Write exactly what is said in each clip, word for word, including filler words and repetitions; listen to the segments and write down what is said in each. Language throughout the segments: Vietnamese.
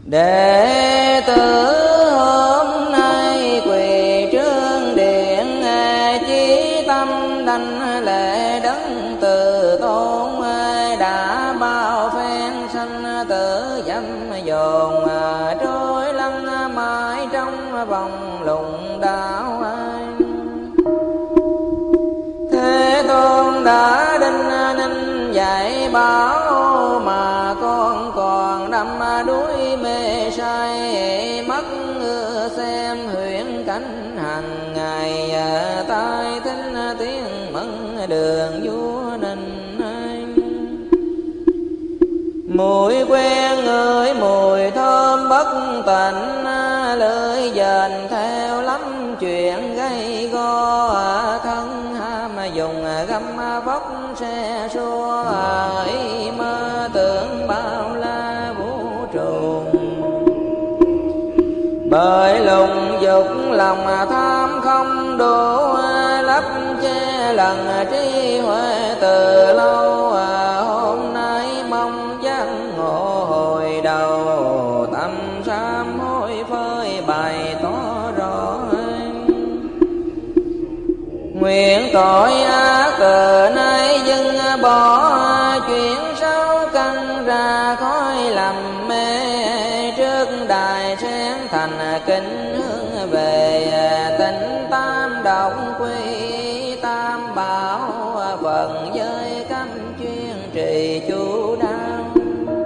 Đệ tử hôm nay quỳ trước điện, chí tâm đảnh lễ đấng từ tôn. Đã bao phen sanh tử dâm dồn, trôi lăn mãi trong vòng lùng đạo. Thế Tôn đã đinh ninh dạy bảo, mà con còn đắm đuối mê say. Mắt xem huyễn cảnh hàng ngày, tai thính tiếng mẫn đường vua ninh. Mùi quen ngửi mùi thơm bất tịnh, lưỡi dền theo lắm chuyện gây go. Thân ham dùng găm vóc xe xua, ý mơ tưởng bao la vũ trụ. Bởi lùng dục lòng tham không đủ, lấp che lần trí huệ từ lâu. Hôm nay mong giác ngộ hồi đầu, tâm sám hối phơi bày tỏ rõ. Nguyện tội ác từ nay dừng bỏ, chuyển sáu căn ra khói làm mê. Trước đài sen thành kính hướng về, tịnh tam động quy tam bảo. Phần giới cấm chuyên trì chú đáo,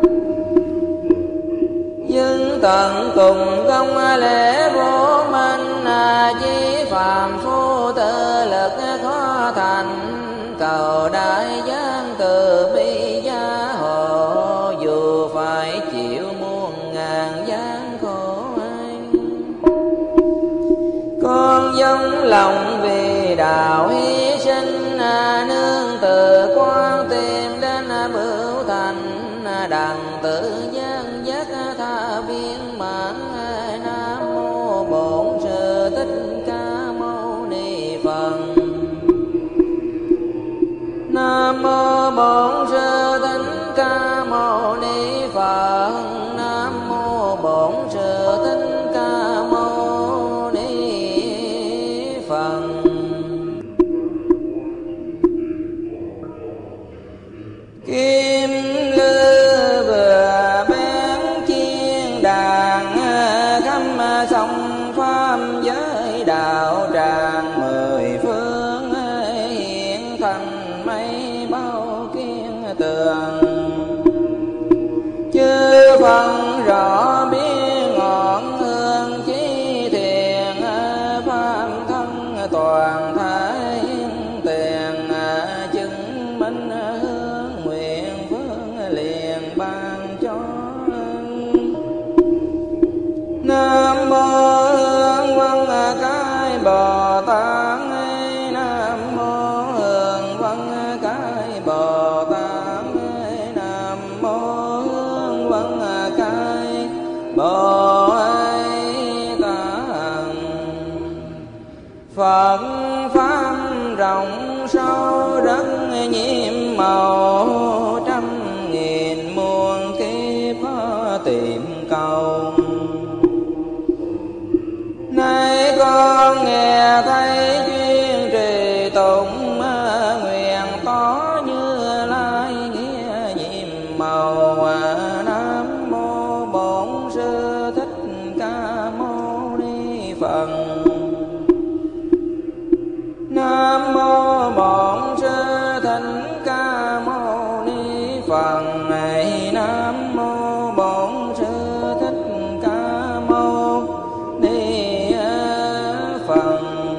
nhưng tận cùng công lễ vô minh. Chí phàm phu tự lực khó thành, cầu đại giang từ bi gia hộ. Dù phải chịu muôn ngàn gian khổ, con dâng lòng vì đạo hy sinh. Nương từ quan tìm đến bửu thành, đặng tự gian giác tha viên mãn. Nam mô Bổn Sư Thích Ca Mâu Ni Phật. Nam mô Bổn Sư Thích Ca Mâu Ni Phật. Nam mô Bổn Sư Thích Ca Mâu Ni Phật. Kim lư vừa bén chiên đàn, khắp sông pháp giới đạo tràng. Mười phương hiện thành mây bao kiên tường, chư phân rõ biết ngọn hương chí thiền. Pháp thân toàn thái tiền, chứng minh hương nguyện phương liền ban cho. Nam mô Hương Văn Cái Bồ Tát. Nam mô Hương Văn Cái Bồ Tát. Nam mô Hương Văn Cái Bồ Tát. Phật pháp rộng sâu rất nhiệm màu, trăm nghìn muôn kiếp tìm cầu. Nay con nghe thấy chuyên trì tụng, nguyện tỏ Như Lai nghĩa nhiệm màu. Nam mô Bổn Sư Thích Ca Mâu Ni Phật. Nam mô Bổn Sư Thích Ca Mâu Ni Phật. Này Nam mô Bổn Sư Thích Ca Mâu Ni Phật.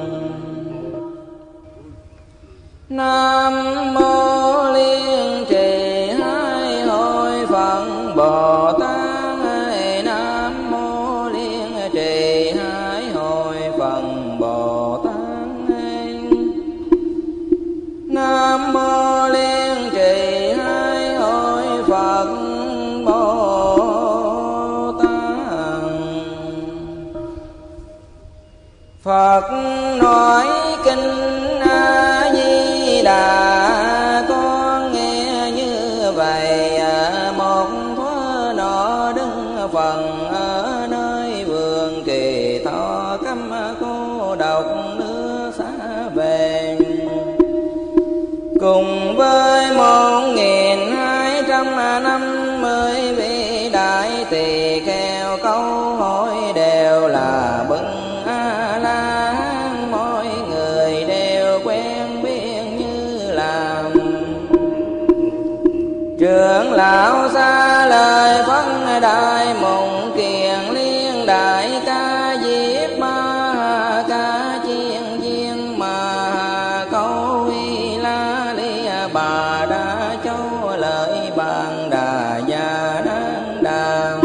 Nam mô Liên Trì Hai Hội Phật Bồ Tát. Nam mô Liên Trì Hai Hội Phật Bồ Tát. Nam mô Liên Trì Hai Hội Phật Bồ Tát. Phật nói kinh A Di Đà, con nghe như vậy. Một thuở nọ Đức phần ở nơi vườn Kỳ Thọ, câm cô độc nước xa về. Cùng với một nghìn hai trăm năm mươi vị đại tỳ kheo, câu hỏi đều là bưng A La Hán, mỗi người đều quen biết như làm. Trưởng lão xa lời phân đại mộng kiền, liên đại ca diếp ma ca chiên viên mà câu huy la li bà đã cho lời bàn đà gia nan đàm.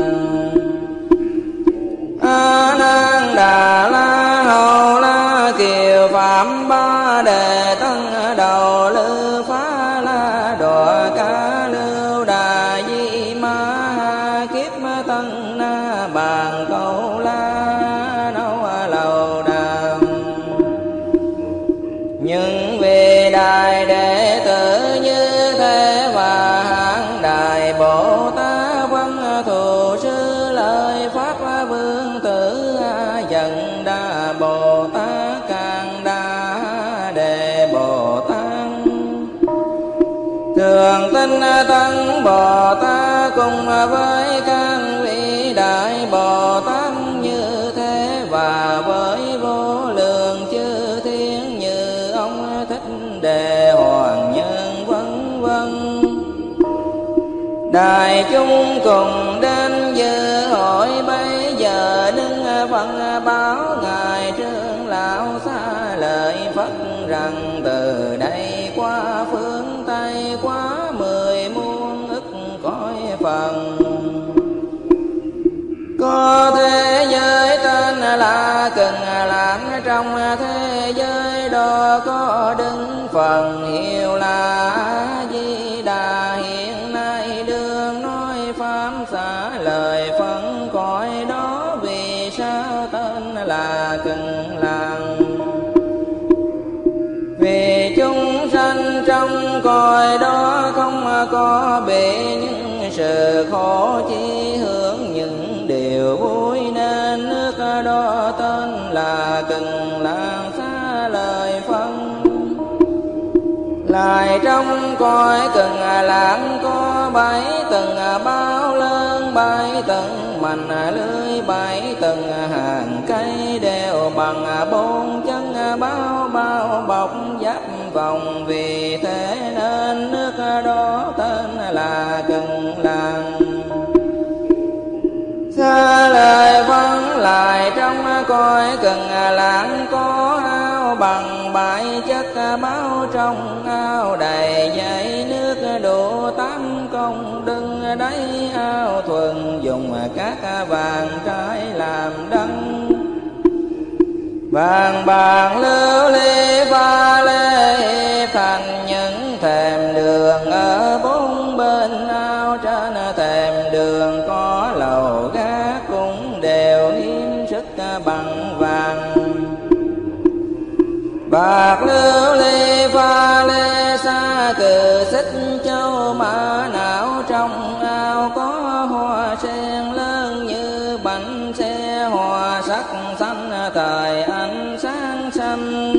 A Nan Đà La Hầu La Kiều Phạm Ba Đề Tân Đầu Lư Phá La Đọa Ca Lưu Đà Di Ma Kiếp Tân Na Bàn Câu La Nâu Lầu Đàm. Nhưng vì đại đệ tử như thế và hạng đại Bồ Tát văn thù sư lời Pháp Vương Tử Dần Đa Bồ Tát Càng Đa Đề Bồ Tát Thường Tinh Tân Bồ Tát cùng với các vị đại Bồ Tát như thế, và với vô lượng chư thiên như ông Thích Đề Hoàng Nhân vân vân. Đại chúng cùng đến dự hội bây giờ đứng phân báo ngài trưởng lão xa lời Phật rằng từ đây qua phương Tây quá mười muôn ức cõi phần, có thế giới tên là Cần Lãng, trong thế giới đó có đứng phần hiệu là A Di Đà. Hiện nay đương nói pháp xả lời phân cõi đó, vì sao tên là Cần Lãng? Vì chúng sanh trong cõi đó không có bị những sự khổ, chỉ hưởng những điều vui, nên nước đó tên là Cần Lãng xá lời phân. Lại trong cõi Cần Lãng có bảy tầng bao lớn, bảy tầng mành lưới, bảy tầng hàng cây đều bằng bốn chân bao bao bọc giáp vòng. Vì thế nên nước đó tên là Cần Lãng. Xa lời vâng lại trong cõi Cần Lãng có ao bằng bảy chất báo, trong ao đầy dãy nước đủ tám công đừng đáy ao thuần dùng các vàng trái làm đăng. Vàng bạc lưu ly pha lê thành những thềm đường ở bốn bên ao, trên thềm đường có lầu gác cũng đều hiếm sức bằng vàng. Bạc lưu ly pha lê xa cừ xích châu mã não, trong ao có hoa sen lớn như bánh xe, hoa sắc xanh thời ánh sáng xanh.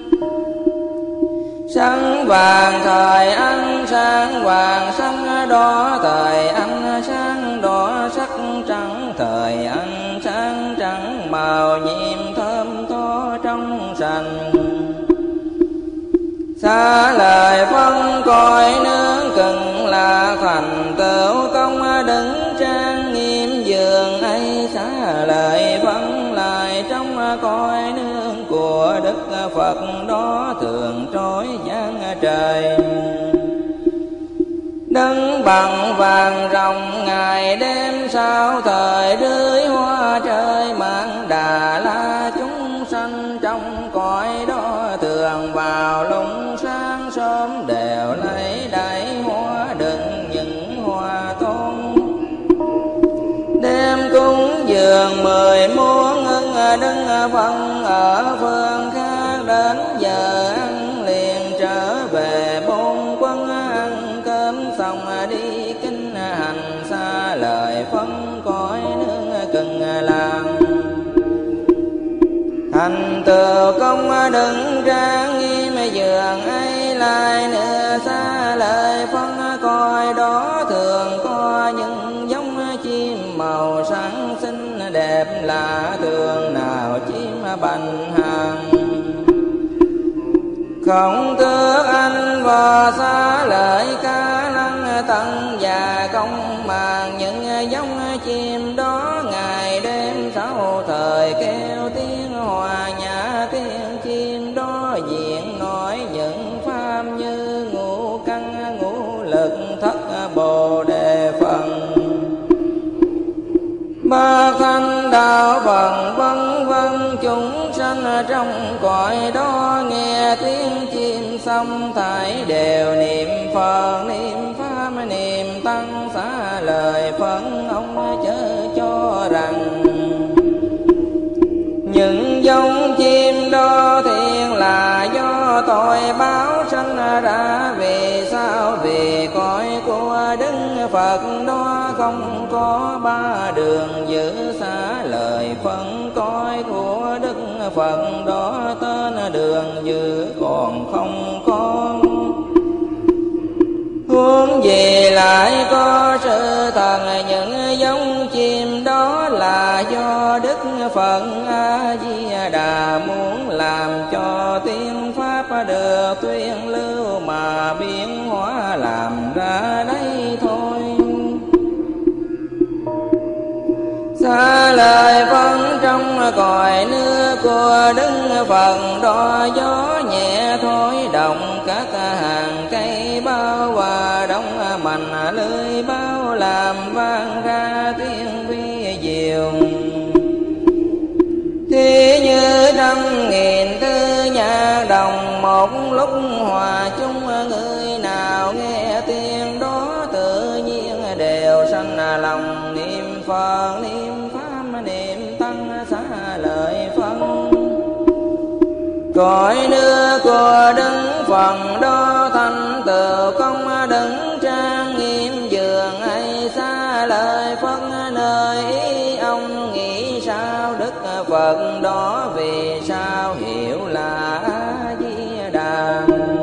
Sáng vàng thời ánh sáng vàng, sáng đỏ thời ánh sáng đỏ, sắc trắng thời ánh sáng trắng, màu nhiệm thơm tho trong sành. Xa lời phân cõi nước Cần là thành tựu công đứng trang nghiêm giường ấy. Xa lời phân lại trong cõi nước của Đức Phật đó thường trói giang trời. Đứng bằng vàng rồng ngày đêm sao thời rưới hoa trời mang Đà La. Chúng sanh trong cõi đó thường vào lúc sáng sớm đều lấy đáy hoa đựng những hoa tôn. Đêm cúng dường mười muôn ưng đứng phân ở phương khác, đến giờ ăn liền trở về bốn quân ăn cơm xong đi kinh hành xa lời phân cõi nước thành tựu công đứng trang nghiêm giường ấy lại nữa xa lời phân coi đó thường có những giống chim màu sáng xinh đẹp lạ thường nào chim bành hàng không tước anh và xa lời ca lăng tận và công màng những giống chim đó ngày đêm sáu thời kêu tiếng hòa nhã tiếng chim đó diện nói những pháp như ngũ căn ngũ lực thất bồ đề phần ba thanh đạo phần vân vân chúng sanh trong cõi đó nghe tiếng chim xong thảy đều niệm Phật niệm pháp niệm tăng xá lời phân ông chớ cho rằng những giống chim đó thiện là do tội báo sanh ra vì sao vì cõi của Đức Phật đó không có ba đường giữ xá lời phân cõi của Đức Phật đó tên đường giữ còn không có huống gì lại có sự thần những giống chim đó là do Đức Phật A Di Đà muốn làm cho tiếng pháp được tuyên lưu mà biến hóa làm ra đây thôi. Xa lời phân trong cõi nước của Đức Phật đó gió nhẹ thổi động các hàng cây bao và đông mạnh lưới bao làm vang ra tiếng vi diệu thì như trăm nghìn thư nhạc đồng một lúc hòa chung người nào nghe tiếng đó tự nhiên đều sanh lòng niệm Phật niệm pháp niệm tăng xá lời phân cõi nước của Đức Phật đó thành tựu công đứng trang nghiêm giường ấy xá lời phân nơi ý ông nghĩ sao Đức Phật đó vì sao hiểu là A Di Đà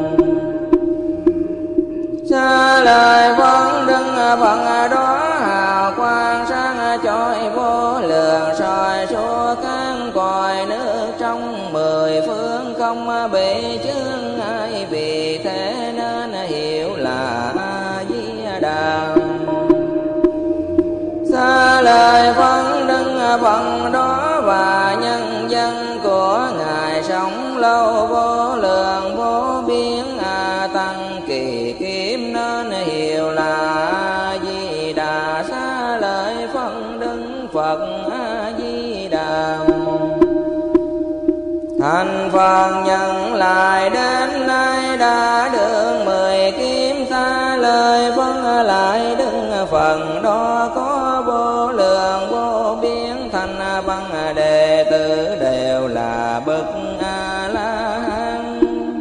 xá lời phân Đức Phật đó hào quang sáng chói vô lượng soi suốt các cõi nước trong mười phương không bị chướng ai vì thế nên hiểu là A Di Đà xa lời phân Đức Phật đó và nhân dân của ngài sống lâu vô lượng vô biên a tăng kỳ kiếm nên hiểu là A Di Đà xa lời phân Đức Phật A Di Đà thành Phật nhận lại đến nay đã được mười kiếm xa lời phân lại Đức Phật đó có vô lượng vô biên thành văn đệ tử đều là bậc A La Hán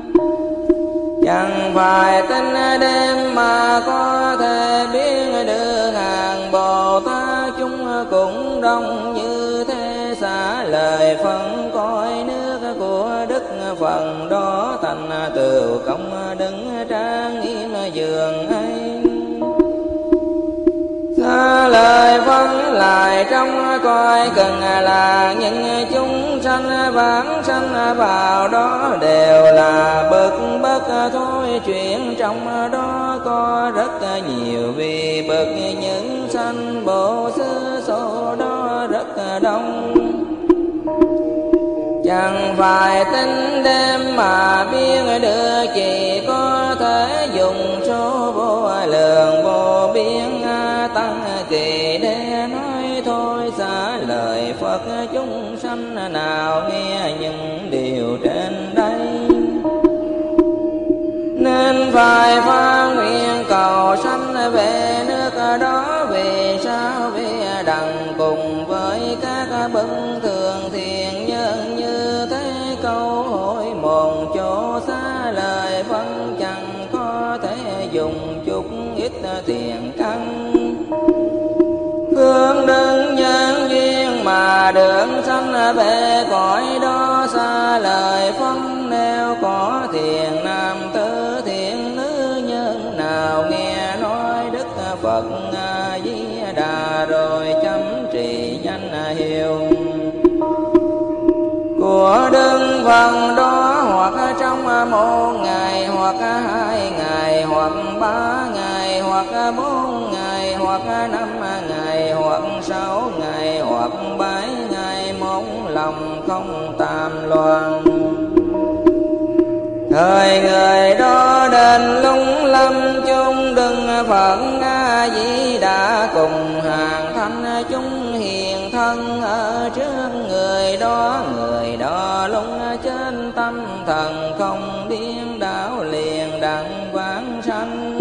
chẳng phải tin đêm mà có thể biết được hàng Bồ Tát chúng cũng đông như thế xả lời phân cõi nước của Đức Phật đó thành tựu công đứng trang nghiêm giường ấy xa lời phân lại trong cõi cần là những chúng sanh vãng sanh vào đó đều là bậc bất thôi chuyện trong đó có rất nhiều vì bậc những sanh bộ xứ số đó rất đông chẳng phải tính đêm mà biết được chỉ có thể dùng số vô lượng vô biên a tăng kỳ để nói thôi xả lời Phật chúng sanh nào nghe những điều trên đây nên phải phát nguyện cầu sanh về nước đó vì sao vì đặng cùng với các bậc thường thiện nhân như thế câu hỏi một chỗ xa lời phân chẳng có thể dùng chút ít thiện căn phương đơn nhân duyên mà được sanh về cõi đó xa lời phân, nếu có thiền nam tử thiện nữ nhân nào nghe nói Đức Phật A Di Đà rồi chấm trì danh hiệu của Đức Phật đó, hoặc trong một ngày, hoặc hai ngày, hoặc ba ngày, hoặc bốn ngày, hoặc năm ngày, hoặc sáu ngày, hoặc bảy ngày, một lòng không tam loạn. Thời người đó đến lung lâm chung Đức Phật A Di Đà cùng hàng thanh chúng hiền thân ở trước người đó, người đó lung trên tâm thần không điên đảo liền đặng vãng sanh.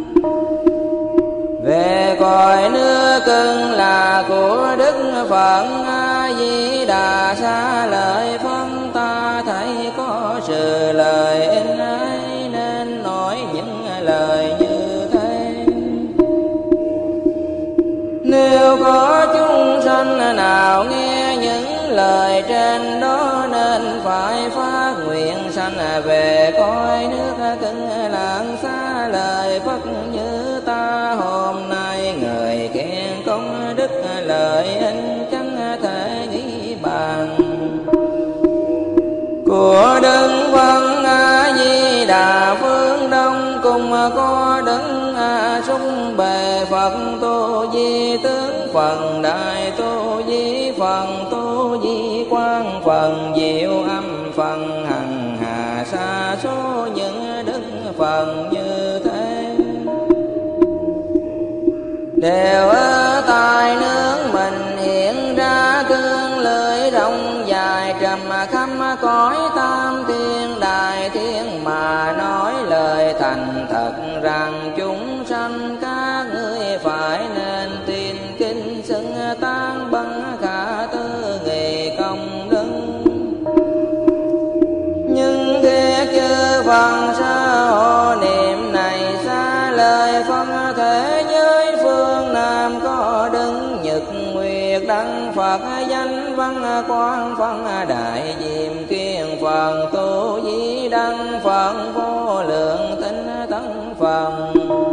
Về cõi nước cưng là của Đức Phật A Di Đà, xa lời phân ta thấy có sự lời in ấy nên nói những lời như thế. Nếu có chúng sanh nào nghe những lời trên đó nên phải phát nguyện sanh về cõi nước cưng lạng, xa lời Phật như ta hôm nay. Người khen công đức lợi ích chẳng thể nghĩ bàn của Đức Phật A Di Đà. Phương Đông cùng có Đức A Sung Bề Phật Tu Di Tướng, phần Đại Tu Di, phần Tu Di Quang, phần Diệu Âm, phần Hằng Hà, sa số những đức phần như thế đều ở tại nước mình hiện ra. Cương lưỡi rộng dài trầm khắp cõi tam thiên đại thiên, mà nói lời thành thật rằng chúng sanh các ngươi phải nên tin kinh xưng tán bằng khả tư nghị công đức. Nhưng thiết chư Phật sa hộ niệm này, xa lời phân thế giới phương Nam có Đức Nhật Nguyệt Đăng Phật, danh văn quang phân đại diệm kiên phần Tu Di Đăng Phật, vô lượng tinh tấn phần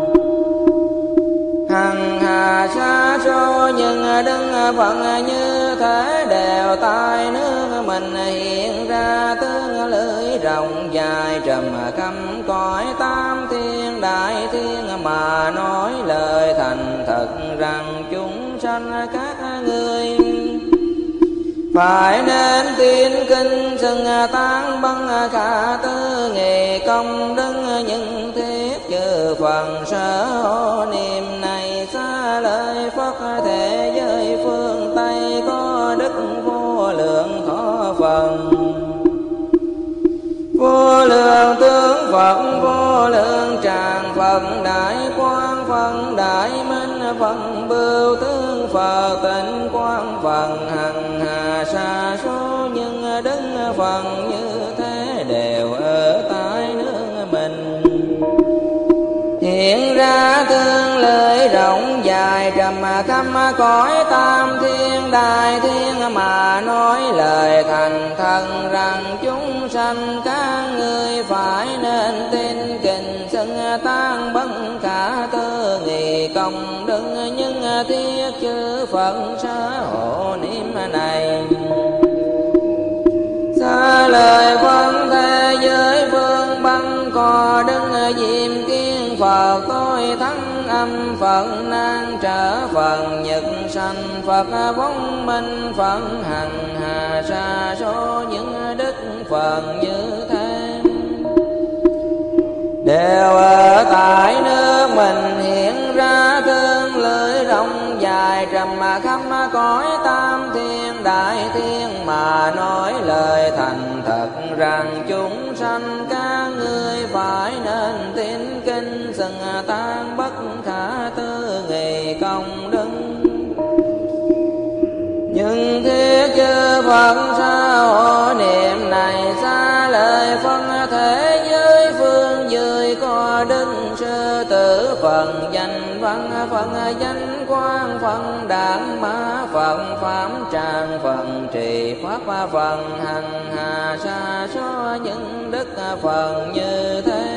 hằng hà, sa số những Đức Phật như thế đều tại nước mình hiện ra. Tương lưỡi rộng dài trầm khắp cõi tam thiên đại thiên, mà nói lời thành thật rằng chúng sanh các ngươi phải nên tin kinh xưng tán bằng khả tư nghị công đức. những thiết chư phần sở hộ niệm này xa lời Phật thế giới phương Tây có đức vô lượng thọ phần vô lượng tướng Phật vô lượng tràng Phật đại quang Phật đại minh Phật bưu tướng Phật tịnh quang Phật hằng hà sa số những đức Phật như thế đều ở tại nước mình hiện ra tương lợi rộng dài trầm khắp cõi tam thiên đại thiên mà nói lời thành thần rằng chúng sanh các ngươi phải nên tin kinh xưng tán bất khả tư nghị công đức những thiết chư Phật sở hộ niệm này xa lời phân thế giới phương băng có đức diêm kiên Phật tôi thắng âm Phật nan trở Phật nhật sanh Phật vong minh Phật hằng hà sa số những đức Phật như thế đều ở tại nước mình hiện ra tương lưỡi rộng dài trầm khắp cõi tam thiên đại thiên mà nói lời thành thật rằng chúng sanh các ngươi phải nên tín kinh xưng tán bất khả tư nghị công đức nhưng thiết chư Phật sa hộ niệm này xa lời phân thế giới phương dưới có đức sư tử phần danh văn phần danh quan phần đản mã phần pháp tràng phần trì pháp phần hành hà sa số những đức phần như thế,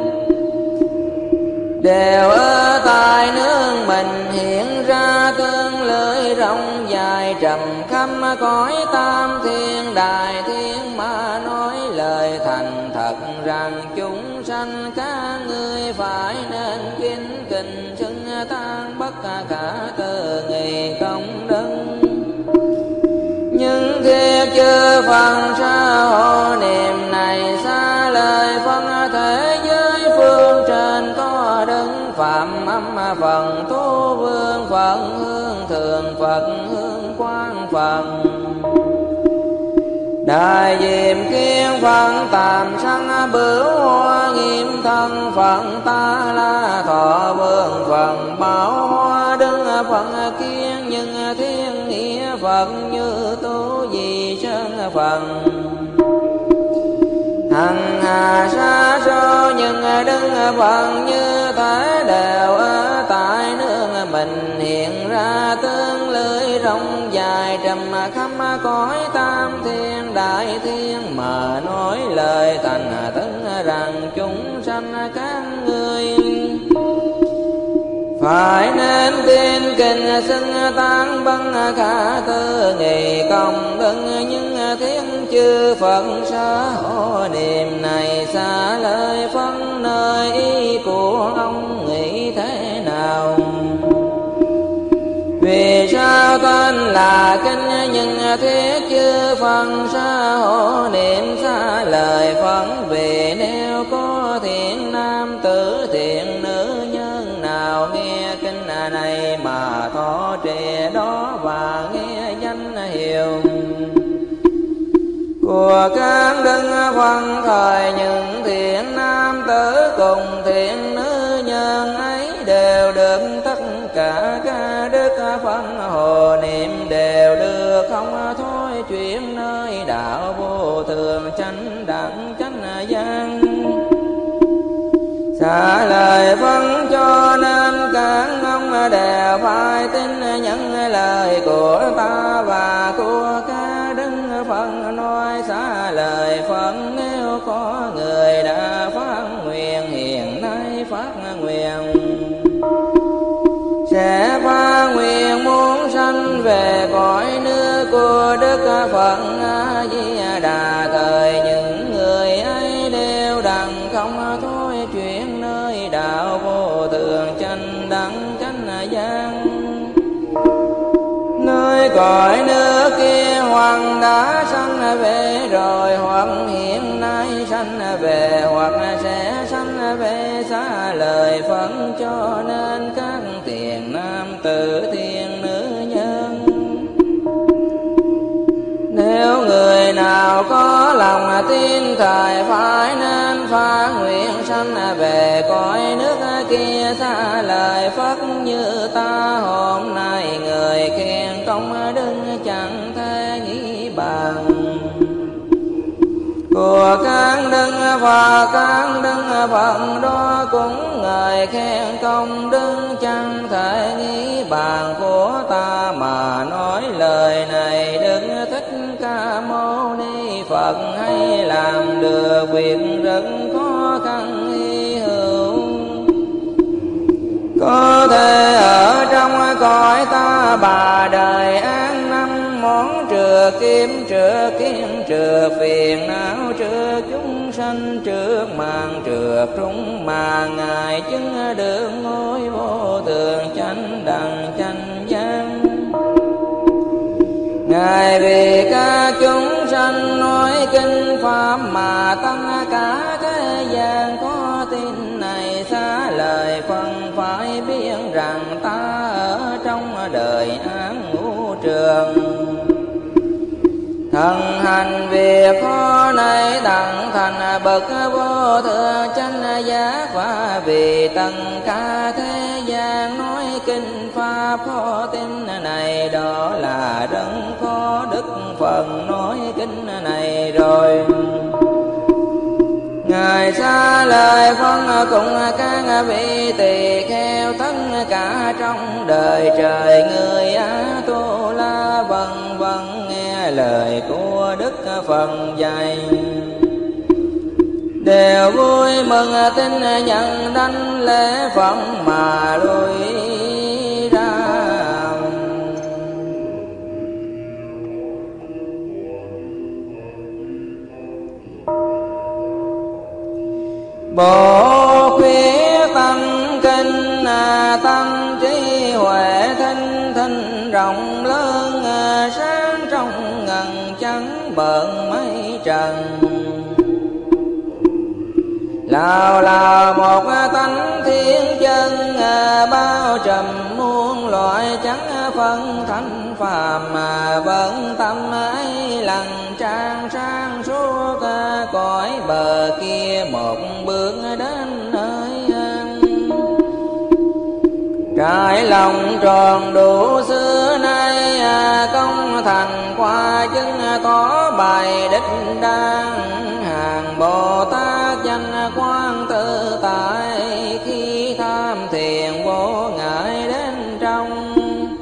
đều ở tại nước mình hiện ra tương lưỡi rộng dài trầm khắp cõi tam thiên đại thiên mà nói lời thành thật rằng chúng sanh các ngươi phải nên kính kình xưng tan bất cả từ nghị công đức. Nhưng thiệt chư phần sa hộ niệm này xa lời phân thế giới phương trên có đứng phạm âm phần tu vương phận hương thường Phật hương quang phần đại diệm kiên phận tạm sanh bửu hoa nghiêm thân phận ta la thọ vương phận bảo hoa đứng phận kiên nhưng thiên nghĩa Phật như tu di sơn phần hằng hà sa số nhưng đứng phận như thế, đều ở tại nước mình hiện ra tương lưỡi rộng dài trầm khắp cõi tam thiên đại thiên mà nói lời thành tấn rằng chúng sanh các ngươi phải nên tin kinh xưng tán băng khả tư nghị công đức. Nhưng thiên chư Phật sa hộ niệm này xa lời phân nơi ý của ông nghĩ thế nào? Vì sao tên là kinh nhưng thiết chư Phật sa hộ niệm xa lời phân? Vì nếu có thiện nam tử thiện nữ nhân nào nghe kinh này mà thọ trì đó và nghe danh hiệu của các đức Phật thời, những thiện nam tử cùng thiện nữ nhân ấy đều được tất cả các đức Phật hộ niệm, đều được không thôi chuyển nơi đạo vô thường chánh đẳng chánh giác. Xả lời phân cho nên các ông đều phải tin những lời của ta và của các đức Phật nói. Xả lời phân nếu có người đã phát nguyện hiện nay phát nguyện sẽ phát nguyện muốn sanh về cõi nước của Đức Phật A Di Đà. Thời những người ấy đều đặng không thôi chuyển nơi đạo vô thường chánh đẳng chánh giác, nơi cõi nước kia hoặc đã sanh về rồi, hoặc hiện nay sanh về, hoặc sẽ sanh về. Xá lời phân cho nên các thiện nam tử thiện nữ nhân, nếu người nào có lòng tin thời phải nên phát nguyện sanh về cõi nước kia. Xá lời Phật như ta hôm nay người khen công đức chẳng thể nghĩ bằng của các đức và các đức Phật đó, cũng người khen công đức chẳng thể nghĩ bàn của ta mà nói lời này. Đức Thích Ca Mâu Ni Phật hay làm được việc rất khó khăn hy hữu, có thể ở trong cõi ta bà đời an năm món trừ kiếm trừ kiến trừ phiền não trừ chúng sanh trước màn trừ trung mà ngài chứng được ngôi vô thường chánh đẳng chánh giác. Ngài vì các chúng sanh nói kinh pháp mà tất cả thế gian có tin này. Xá lời phân phải biết rằng ta ở trong đời án ngũ trường, thần hành việc khó này đặng thành bậc vô thượng chánh giác. Và vì tất cả thế gian nói kinh pháp khó tin này, đó là rất khó đức Phật nói kinh này rồi. Ngài xá lời phân cùng các vị tỳ kheo tất cả trong đời trời. Người A Tu La vân vân nghe lời của Đức Phật dạy, đều vui mừng tin nhận đảnh lễ Phật mà lui ra. Bộ khuyết tâm kinh, tâm trí huệ thinh thinh rộng lớn, sáng trong ngần trắng bợn mây trần. Lào là một tánh thiên chân, bao trùm muôn loại chẳng phân thanh phàm, mà vẫn tâm ấy lặng trang sang suốt cõi bờ kia một bước đến nơi an. Trải lòng tròn đủ xưa nay, công thành qua chứng có bài đích đang. Hàng Bồ Tát danh quang tự tại, khi tham thiền vô ngại đến trong.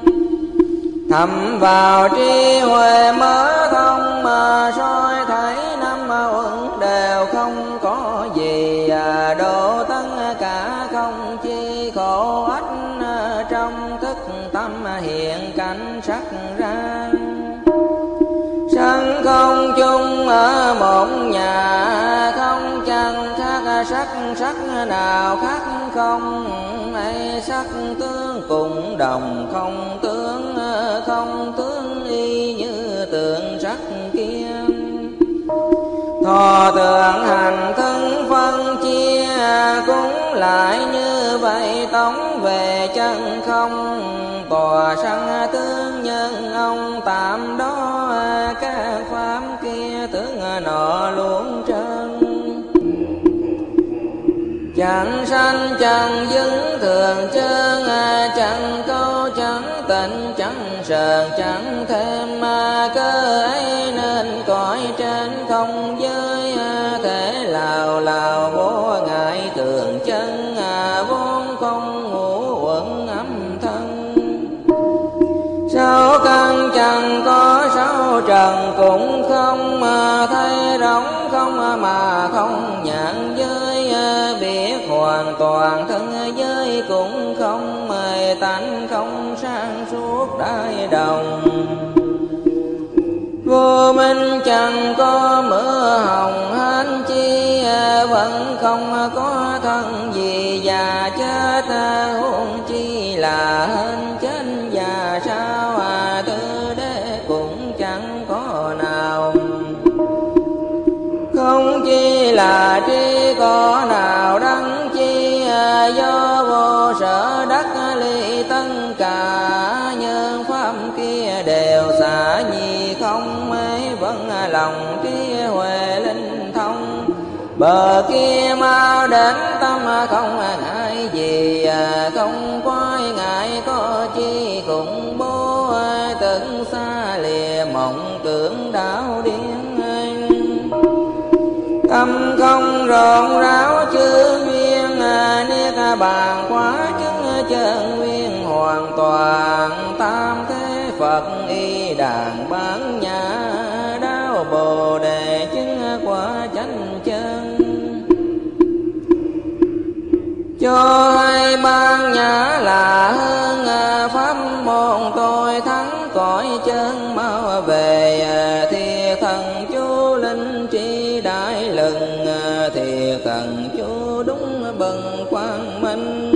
Thầm vào trí huệ mở thông, mà soi thấy năm uẩn đều không có gì. Độ tất cả không chi khổ ách, trong thức tâm hiện cảnh sắc ra. Sân không chung ở một nhà, không chẳng khác sắc, sắc nào khác không. Ấy sắc tướng cùng đồng, không tướng không tướng y như tượng sắc kia. Thọ tưởng hành thân phân chia, cũng lại như vậy tống về chân không. Tòa sanh tướng nhân ông tạm đó, các pháp kia tướng nọ luôn trơn. Chẳng sanh chẳng dứng thường chân, chẳng câu chẳng tịnh chẳng sờn chẳng thêm. Cơ ấy nên cõi trên không giới, thể lào lào vô ngại thường chân. Vốn không ngũ uẩn âm thân, sáu căn chẳng có sáu trần cũng không. Thấy rỗng không mà không nhãn giới, biết hoàn toàn thân giới cũng không. Tánh không sang suốt đại đồng, vô minh chẳng có mưa hồng hến chi. Vẫn không có thân gì già chết, huống chi là hên chết già sao. Tư đế cũng chẳng có nào, không chi là tri có nào đắng chi. Do vô sở đắc ly tất cả, nhân pháp kia đều xả nhi không. Ấy vẫn lòng trí huệ linh thông, bờ kia mau đến tâm không ngại gì. Không quái ngại có chi khủng bố, tưởng xa lìa mộng tưởng đảo điên. Tâm không rộn ráo chư duyên, niết bàn quá chứng chân nguyên hoàn toàn. Tam thế Phật y đàn bán nhã, đáo Bồ đề chứng quả chánh chân. Cho hai ban nhã là hơn, pháp môn tôi thắng cõi chân mau về. Thiệt thần chú linh trí đại lừng, thiệt thần chú đúng bần quang minh.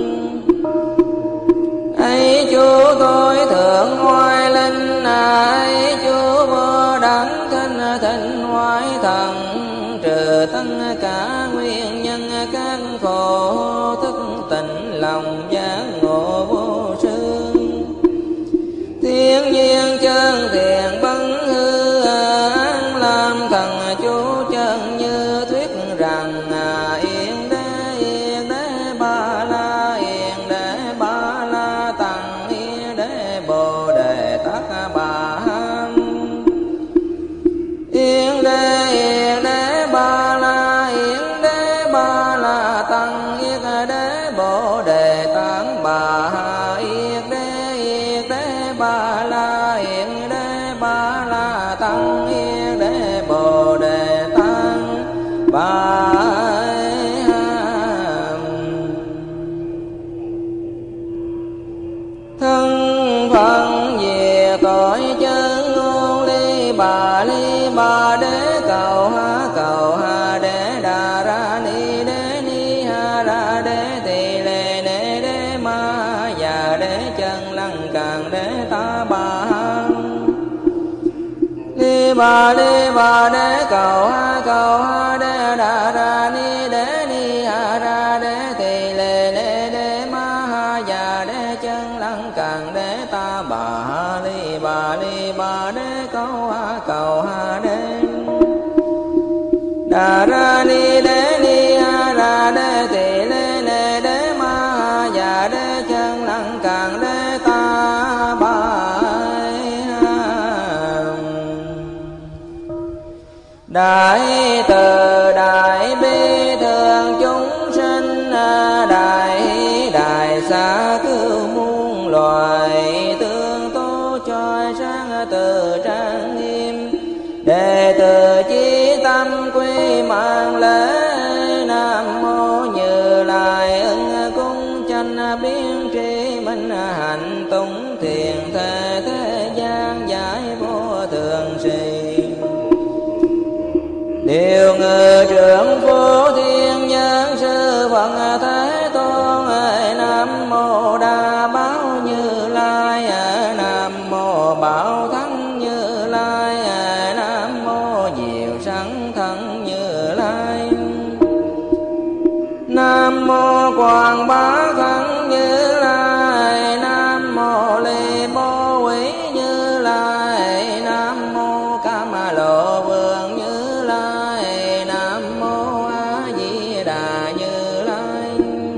Ấy chú tôi thượng hoài linh, ấy chú vô đẳng thanh thịnh hoài thần. Trừ tất cả nguyên nhân các khổ, thức tịnh lòng giác ngộ vô sư. Thiên nhiên chân thiện bấn hư, an làm thần chú chân như thuyết rằng. Yên đế yên đế ba la, yên đế ba la tăng yên đế bồ đề tát tăng yên đế bồ đề tăng bái thân phận về cõi chân ngôn ly bà ly bà đế cầu ha cầu ha đế đà ra ni đế ni ha ra đế tỳ lê đế đế ma già đế chân lăng càng đế ta bà ly bà ly bà đế cầu ha cầu ha đế đà ra ni đế ni ha ra đế tỳ lê đế đế ma ha già đế chân lăng càng đế ta bà ly bà ly bà đế cầu ha cầu ha đế đà ra ni đế ni ha ra đế tỳ lê lê đế ma ha già đế chân lăng càng đế ta bái đại từ đại bi thường chúng sinh đại đại xa cứu muôn loài tương tố choi sáng từ trang nghiêm đệ tử chí tâm quy mạng lễ nam mô Như Lai ưng cung chánh biến tri minh hạnh tùng thiền thế thế gian giải vô thường trì điều ngự trưởng phổ thiên nhân sư Phật Thế Tôn nam mô Đa Bảo Như Lai nam mô Bảo Thắng Như Lai nam mô Diệu Sẵn Thân Như Lai nam mô Quảng Bá Thân Như Lai nam mô Ly Bố Quý Như Lai nam mô Cam Lộ Vương Như Lai nam mô A Di Đà Như Lai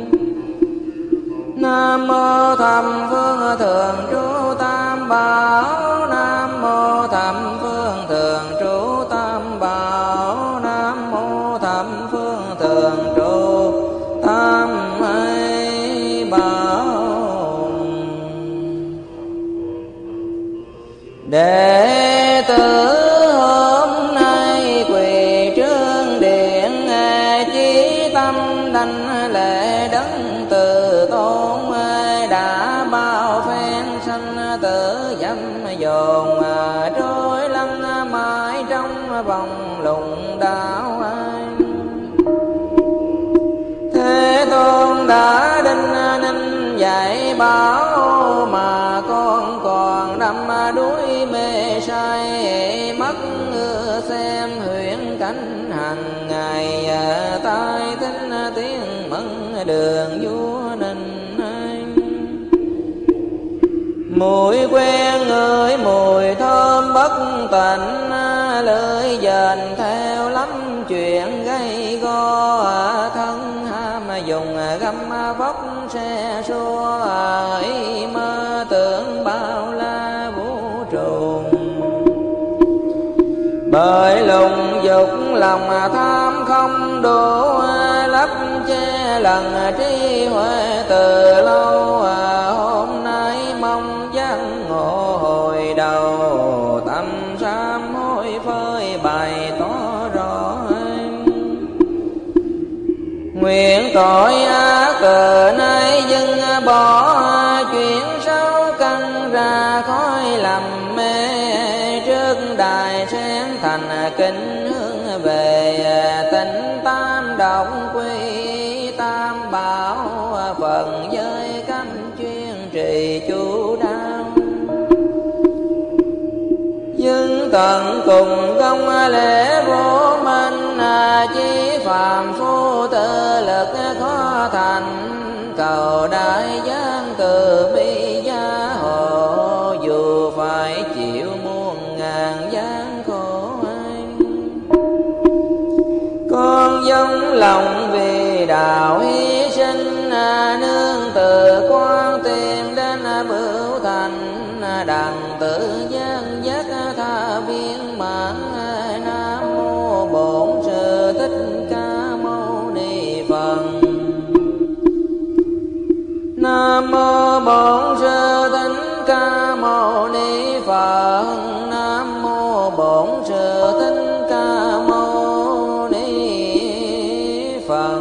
nam mô Thầm Phương Thường Trú Tam Bảo nam mô Thầm Phương Thường Trú Tam Bảo nam mô Thầm Phương Thường Trú Tam Bảo đệ tử hôm nay quỳ trước điện chí tâm đảnh lễ đấng từ tôn đã bao phen sanh tử dâm dồn trôi lăn mãi trong vòng lùng đạo Thế Tôn đã đinh ninh dạy bảo mà con còn đắm đuối mê say mắt xem huyễn cảnh hàng ngày tai thính tiếng mừng đường vua ninh mùi quen ngửi mùi thơm bất tịnh lưỡi dền theo lắm chuyện gây go thân ham dùng găm vóc xe xua ý mơ tưởng bao la vũ trụ bởi lùng dục lòng tham không đủ lấp che lần trí huệ từ lâu hôm nay mong giác ngộ hồi đầu tâm sám hối phơi bày tỏ rõ nguyện tội ác cờ nay dừng bỏ chuyện xấu căn ra khói lầm mê trước đài sáng thành kính hướng về tịnh tam động quy tam bảo phần giới cấm chuyên trì chú đáo nhưng tận cùng công lễ vô minh chí phàm phu tự lực khó thành cầu đại giang từ bi gia hộ dù phải chịu muôn ngàn gian khổ con dâng lòng vì đạo hy sinh nương từ quan tiền đến bửu thành đặng tự gian giác tha viên mãn nam mô bổn sư thích ca mâu ni phật nam mô bổn sư thích ca mâu ni phật nam mô bổn sư thích ca mâu ni Phật.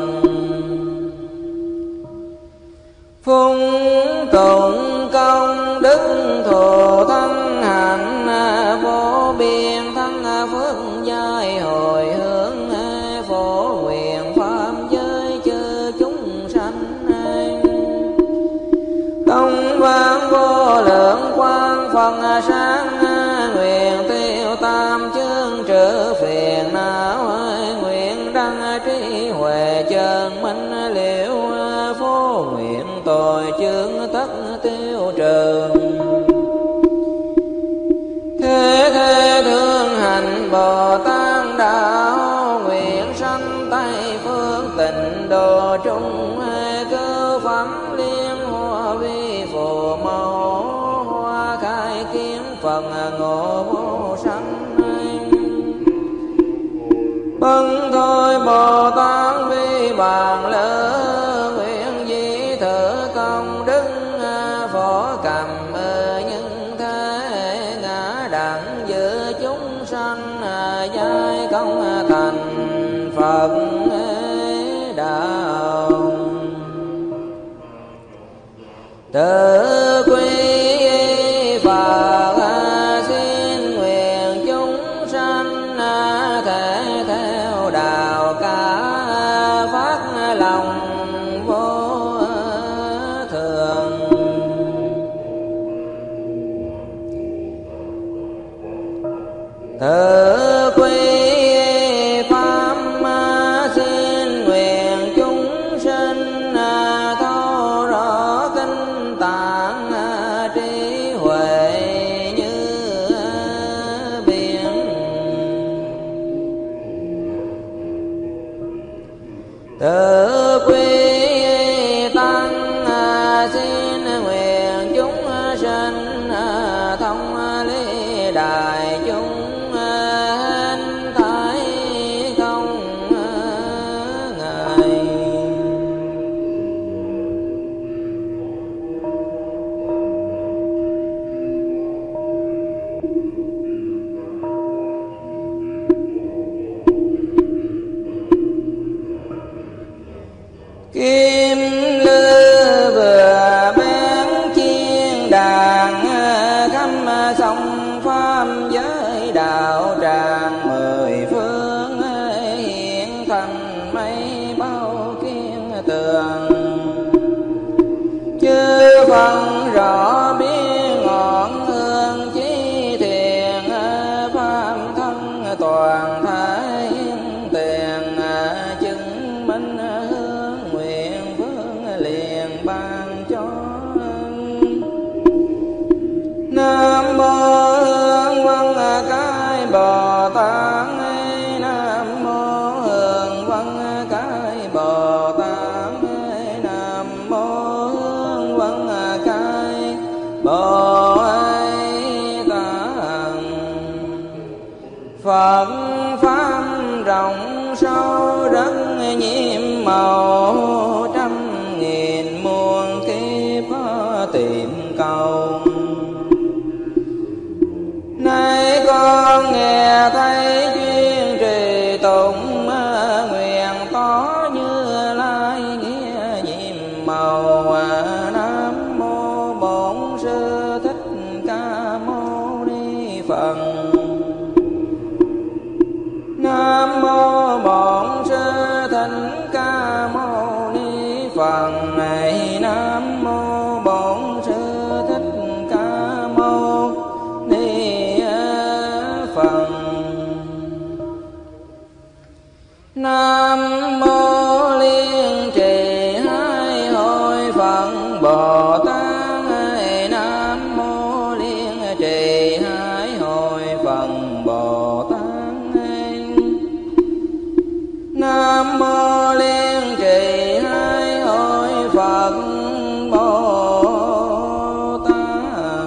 Phung tụng công đức thù thân hạnh vô biên thân phước giai hồi hướng phổ nguyện pháp giới chư chúng sanh. Công văn vô lượng quang phần sáng nguyện tiêu tam chương trừ phiền não nguyện đăng trí huệ chân minh liễu phổ nguyện tội chướng tất tiêu trừ. Thế thế thương hành Bồ Tát đạo nguyện sanh Tây phương tịnh độ trung cứu phẩm liên hoa vi phù mẫu hoa khai kiến phần ngộ vô sanh. Bần thôi Bồ Tát vi bàn lớn nguyện di thử công đức phổ cầm nhân thế ngã đẳng giữa chúng sanh giai công thành Phật đạo. Tự quy Phật xin nguyện chúng sanh thể theo đạo cả phát lòng vô thường. Tự quy pháp xin nguyện chúng sinh thấu rõ kinh tạng trí huệ như biển. Tự quy tăng xin nguyện chúng sinh thông lý đại chúng kim lư vừa bén chiên đàn khắp sông pháp giới đạo tràng mười phương hiện thành mây bao kiên tường. Chư phân rõ biết ngọn hương chí thiền pháp thân toàn thái tiền chứng minh hương nguyện phương liền ban cho. Nam mô Hương Văn Cái Bồ Tát. Nam mô Hương Văn Cái Bồ Tát. Nam mô Hương Văn Cái Bồ Tát. Phật pháp rộng sâu rất nhiệm màu trăm nghìn muôn kiếp tìm cầu. Nay con nghe thấy chuyên trì tụng nguyện tỏ Như Lai nghĩa nhiệm màu. Nam mô Bổn Sư Thích Ca Mâu Ni Phật. Nam mô Bổn Sư Thích Ca Mâu Ni Phật. Này Nam mô Bổn Sư Thích Ca Mâu Ni Phật. Nam mô Liên Trì Hai Hội Phật Bồ Tát. Nam mô Liên Trì Hai Hội Phật Bồ Tát. Nam mô Liên Trì Hai Hội Phật Bồ Tát.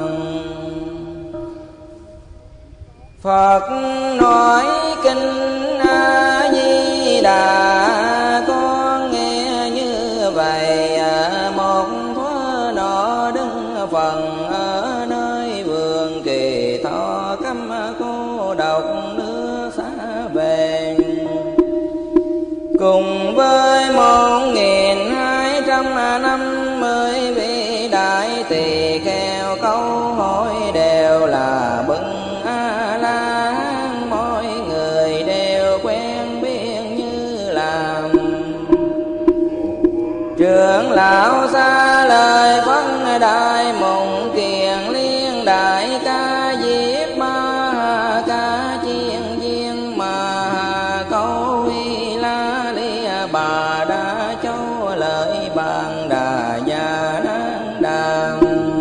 Phật nói kinh A Di Đà con nghe như vậy. Một thuở nọ đứng phần ở nơi vườn Kỳ Thọ cắm cối cô độc nước xa về. Cùng với một nghìn hai trăm năm mươi vị đại tỳ kheo câu hỏi đều là bậc A La Hán, mọi người đều quen biết như làm. Trưởng lão xa lời phân đại mộng kiền liên đại ca diếp ma ca chiên viên mà câu huy la lia bà đa châu lợi bàn đà gia nan đàm.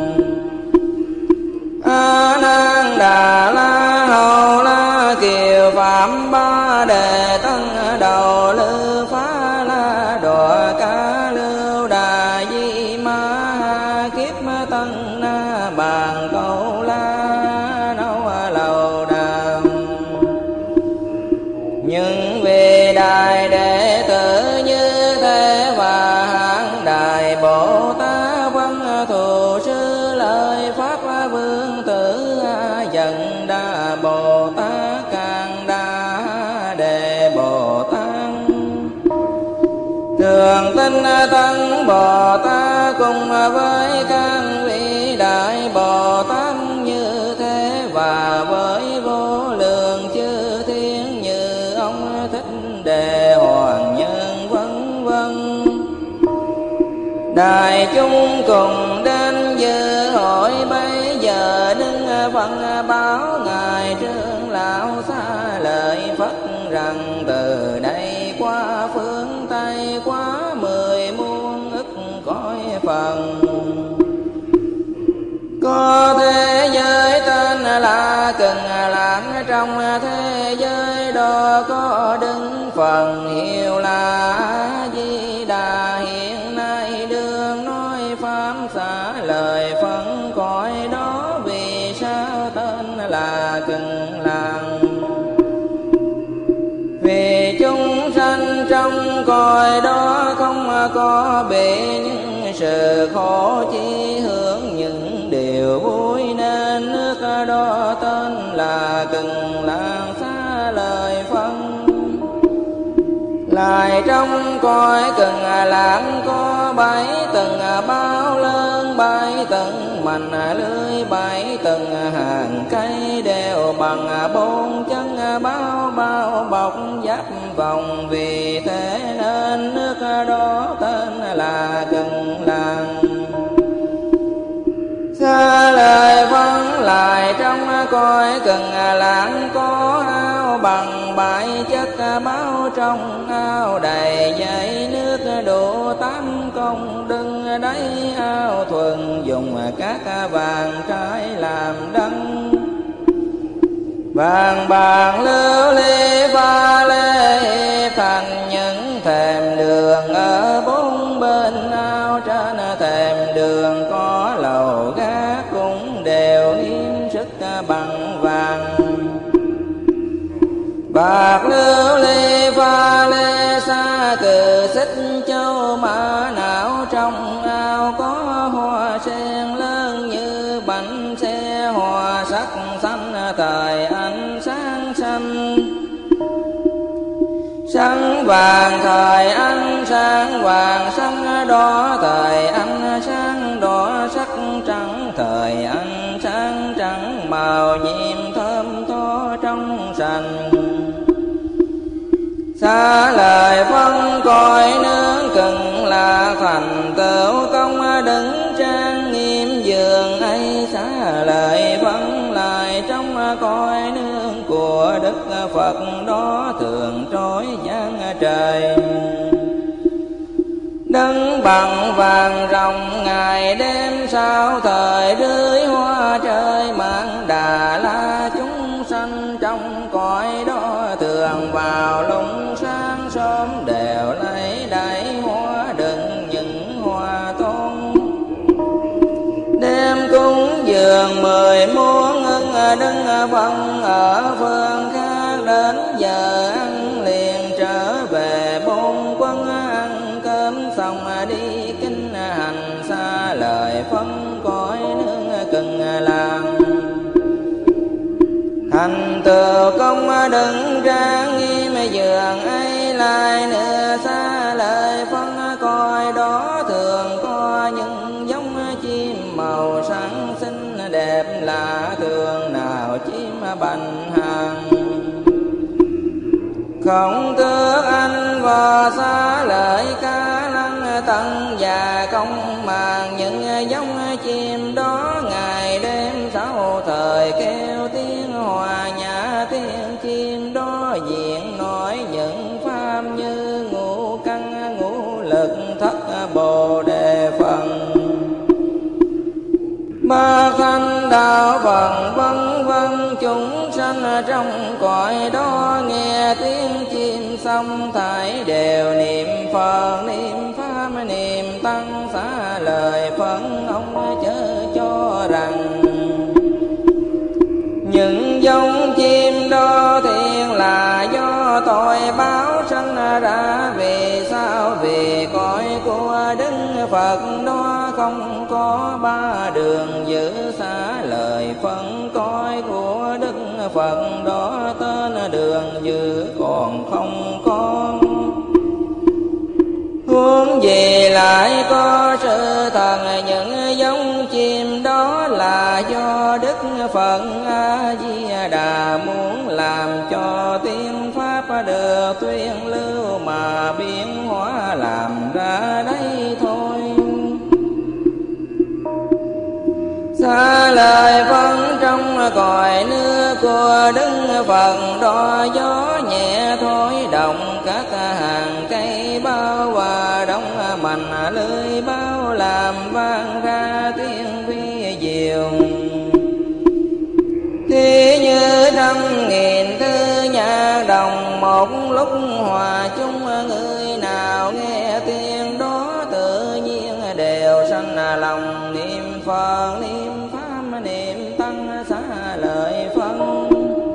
A nan đà la hầu la kiều phạm ba đề tân đầu lư phá la đọa ca lưu đà di ma kiếp tân na bàn câu la nâu lầu đàm. Nhưng vì đại đệ tử như thế và hạng đại Bồ Tát văn thù sư lời pháp vương tử dần đa Bồ Tát càng đa đề Bồ Tát thường tinh tân Bồ Tát cùng với các vị đại Bồ Tát như thế và với vô lượng chư thiên như ông Thích Đề Hoàng Nhân vân vân. Đại chúng cùng đến dự hội bây giờ đứng phân báo ngài trưởng lão xa lời Phật rằng từ đây qua phương Tây quá mười muôn ức cõi phần có thế giới tên là Cần Lãng, trong thế giới đó có đứng phần hiệu là A Di Đà. Hiện nay đương nói pháp xả lời phân cõi đó, vì sao tên là Cần Lãng? Vì chúng sanh trong cõi đó không có bị những sự khổ, chỉ hưởng những điều vui nên nước đó tên là Cần Lãng xá lời phân. Lại trong cõi Cần Lãng có bảy tầng bao lớn, bảy tầng mành lưới, bảy tầng hàng cây đều bằng bốn chân bao bao bọc giáp vòng. Vì thế nên nước đó tên là Cần Lãng. Xa lời vắng lại trong cõi Cần Lãng có ao bằng bảy chất báo, trong ao đầy dãy nước đủ tám công đừng đáy ao thuần dùng các vàng trái làm đăng. Vàng bạc lưu ly pha lê thành những thềm đường ở bốn bên ao. Trên thềm đường có lầu gác cũng đều hiếm sức bằng vàng. Bạc lưu ly pha lê xa cừ xích châu mã não. Trong ao có hoa sen lớn như bánh xe, hoa sắc xanh thời ánh sáng xanh. Sáng vàng thời ánh sáng vàng, sáng đỏ thời ánh sáng đỏ, sắc trắng thời ánh sáng trắng, màu nhiệm thơm tho trong sành. Xa lời phân cõi nước Cần là thành tựu công đứng trang nghiêm giường ấy. Xa lời phân lại trong cõi nước của Đức Phật đó thường trói giang trời. Đấng bằng vàng rồng ngày đêm sao thời rưới hoa trời mang Đà La. Chúng sanh trong cõi đó thường vào lúc sáng sớm đều lấy đáy hoa đựng những hoa tôn. Đêm cúng dường mười muôn ưng đứng vong ở phương khác, đến giờ ăn liền trở về bốn quân. Ăn cơm xong đi kinh hành xa lời phân cõi nước Cần Lãng. Thành tựu từ công đừng trang nghiêm giường ấy lại nữa xa lời phân coi đó thường có những giống chim màu sáng xinh đẹp lạ thường nào chim bành hàng không tước anh và xa lời ca lăng tận và công màng những giống chim đó ngày đêm sáu thời kêu tiếng hòa nhã tiếng chim đó diện nói những pháp như ngũ căn ngũ lực thất bồ đề phần ba thanh đạo phần vân vân chúng sanh trong cõi đó nghe tiếng chim xong thảy đều niệm Phật niệm pháp niệm tăng xá lời phấn ông chớ cho rằng những giống chim đó thiện là do tội báo sanh ra vì sao vì cõi của Đức Phật đó không có ba đường giữ xá lời phân cõi của Đức Phật đó tên đường giữ còn không có huống gì lại có sự thần những giống chim đó là do Đức Phật A Di Đà muốn làm cho tiếng pháp được tuyên lưu mà biến hóa làm ra đây thôi. Xa lời phân trong cõi nước của Đức Phật đó gió nhẹ thổi động các hàng cây bao và đông mạnh lưới bao làm vang ra tiếng vi diệu thì như trăm nghìn thư nhạc đồng một lúc hòa chung người nào nghe tiếng đó tự nhiên đều sanh lòng niệm Phật niệm pháp niệm tăng xá lợi phân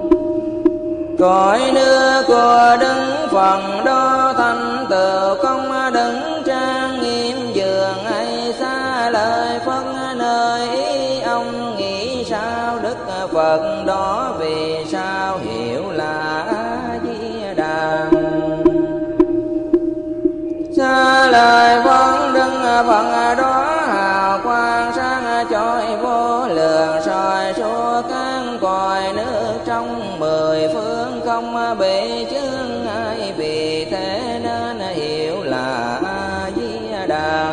cõi nước của Đức Phật đó thành tựu công đứng trang nghiêm giường ấy xá lời phân nơi ý ông nghĩ sao Đức Phật đó vì sao hiểu là A Di Đà xá lời phân Đức Phật đó hào quang sáng chói vô lượng soi suốt các cõi nước trong mười phương không bị chướng ai vì thế nên hiểu là A Di Đà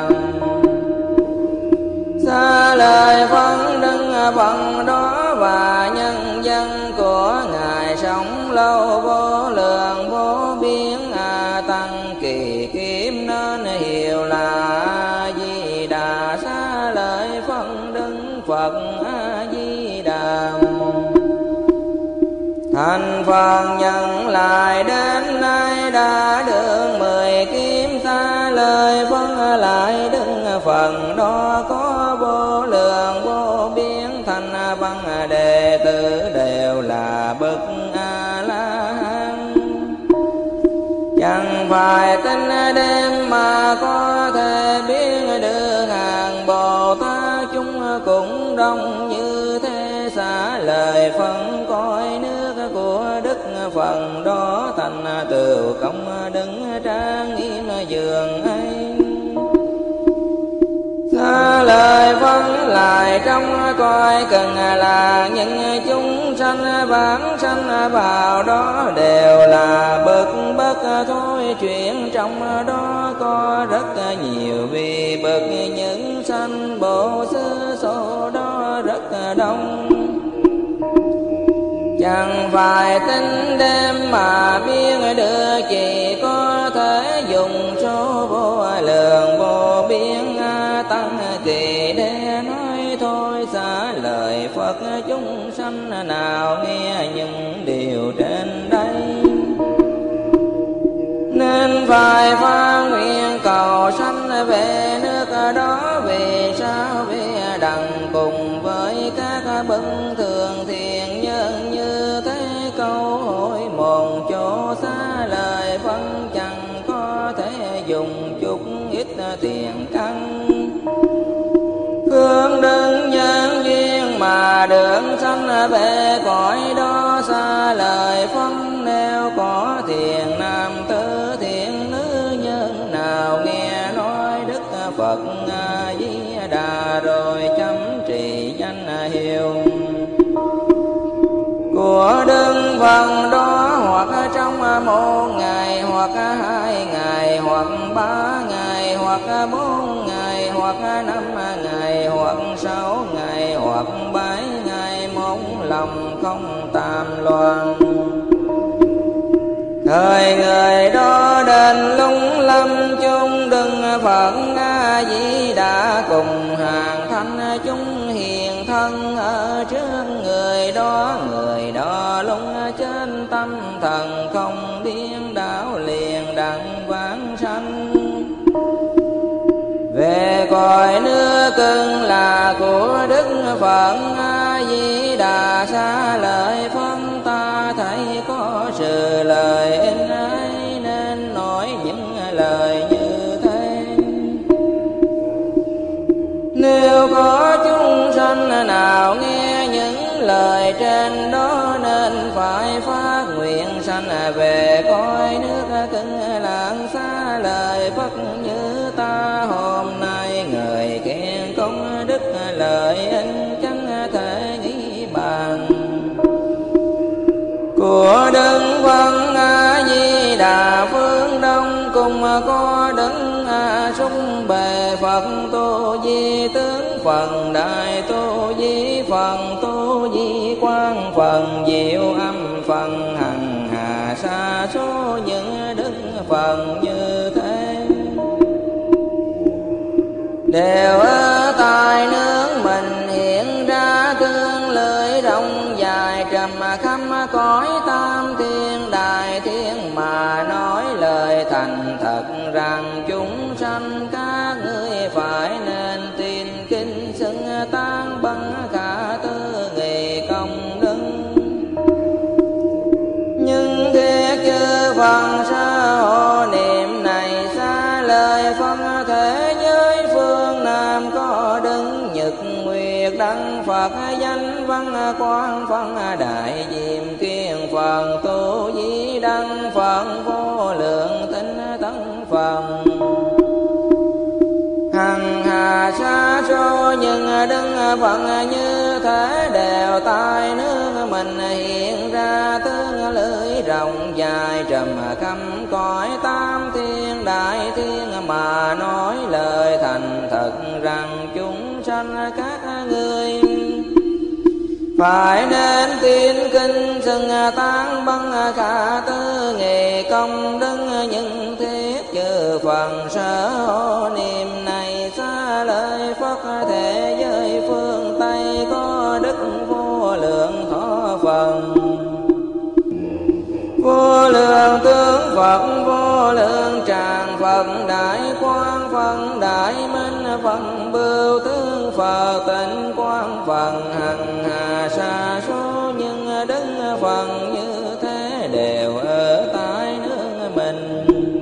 xá lời phân Đức Phật đó và nhân dân của ngài sống lâu vô lượng vô biên a tăng kỳ kiếm nên hiểu là A Di Đà xá lợi phân Đức Phật A Di Đà thành phần nhận lại đến nay đã được mười kiếm xá lời phân lại Đức Phật đó có vô lượng vô biên thành văn đệ tử đều là bậc A La Hán chẳng phải tin đêm mà có thể biết được hàng Bồ Tát chúng cũng đông như thế xá lời phân cõi nước của Đức Phật đó thành tựu công đứng trang nghiêm giường ấy xá lời phân lại trong cõi cần là những chúng sanh vãng sanh vào đó đều là bậc bất thôi chuyện trong đó có rất nhiều vì bậc những sanh bộ xứ số đó rất đông chẳng phải tính đêm mà biết được chỉ có thể dùng số vô lượng vô biên a tăng kỳ để nói thôi xá lời Phật chúng sanh nào nghe những điều trên đây nên phải phát nguyện cầu sanh về nước đó vì sao vì đặng cùng với các bậc thường thiện nhân như thế câu hỏi một chỗ xa lời phân chẳng có thể dùng chút ít tiền căn hướng đơn nhân duyên mà được sanh về cõi đó xa lời phân, nếu có thiền nam tử thiện nữ nhân nào nghe nói Đức Phật A Di Đà rồi chấm trì danh hiệu của Đức Phật đó, hoặc trong một ngày, hoặc hai ngày, hoặc ba ngày, hoặc bốn ngày, hoặc năm ngày, hoặc sáu ngày, hoặc bảy ngày, một lòng không tam loạn. Thời người đó đến lung lâm chung Đức Phật A Di Đà cùng hàng thanh chúng hiền thân ở trước người đó, người đó lung trên tâm thần không điên đảo liền đặng vãng sanh. Về cõi nước cưng là của Đức Phật A Di Đà, xa lời phân ta thấy có sự lời in ấy nên nói những lời như thế. Nếu có chúng sanh nào nghe những lời trên đó nên phải phát nguyện sanh về cõi nước cưng lạng, xa lời Phật như ta hôm nay. Người khen công đức lợi ích chẳng thể nghĩ bàn của Đức Phật A Di Đà. Phương Đông cùng có Đức A Sung Bề Phật Tu Di Tướng, phần Đại Tu Di, phần Tu Di Quang, phần Diệu Âm, phần Hằng Hà, sa số những đức phần như thế. Đều ở tại nước mình hiện ra tương lưỡi rộng dài, trầm khắp cõi tam thiên đại thiên mà nói lời thành thật rằng chúng sanh các ngươi phải nên tin kinh xưng tán bằng cả tư nghị công đức. Nhưng thiết chư Phật sa hộ niệm này xa lời phân thế giới phương Nam có đứng nhật nguyệt đăng Phật danh văn quang phân đại diệm kiên phần Tu Di đăng phần vô lượng tinh tấn phần hằng hà sa số nhưng Đức Phật như thế đều tại nước mình hiện ra tương lưỡi rộng dài trầm khâm cõi tam thiên đại thiên mà nói lời thành thật rằng chúng sanh các ngươi phải nên tin kinh xưng tán bằng cả tư nghị công đức. những thiết chư phần sở hộ niệm này xa lời Phật thế giới phương Tây có đức vô lượng thọ phần vô lượng tướng Phật, vô lượng tràng Phật, đại quang Phật, đại minh Phật, bưu tướng Phật, tịnh quang Phật, hằng hà sa số những đức Phật như thế đều ở tại nước mình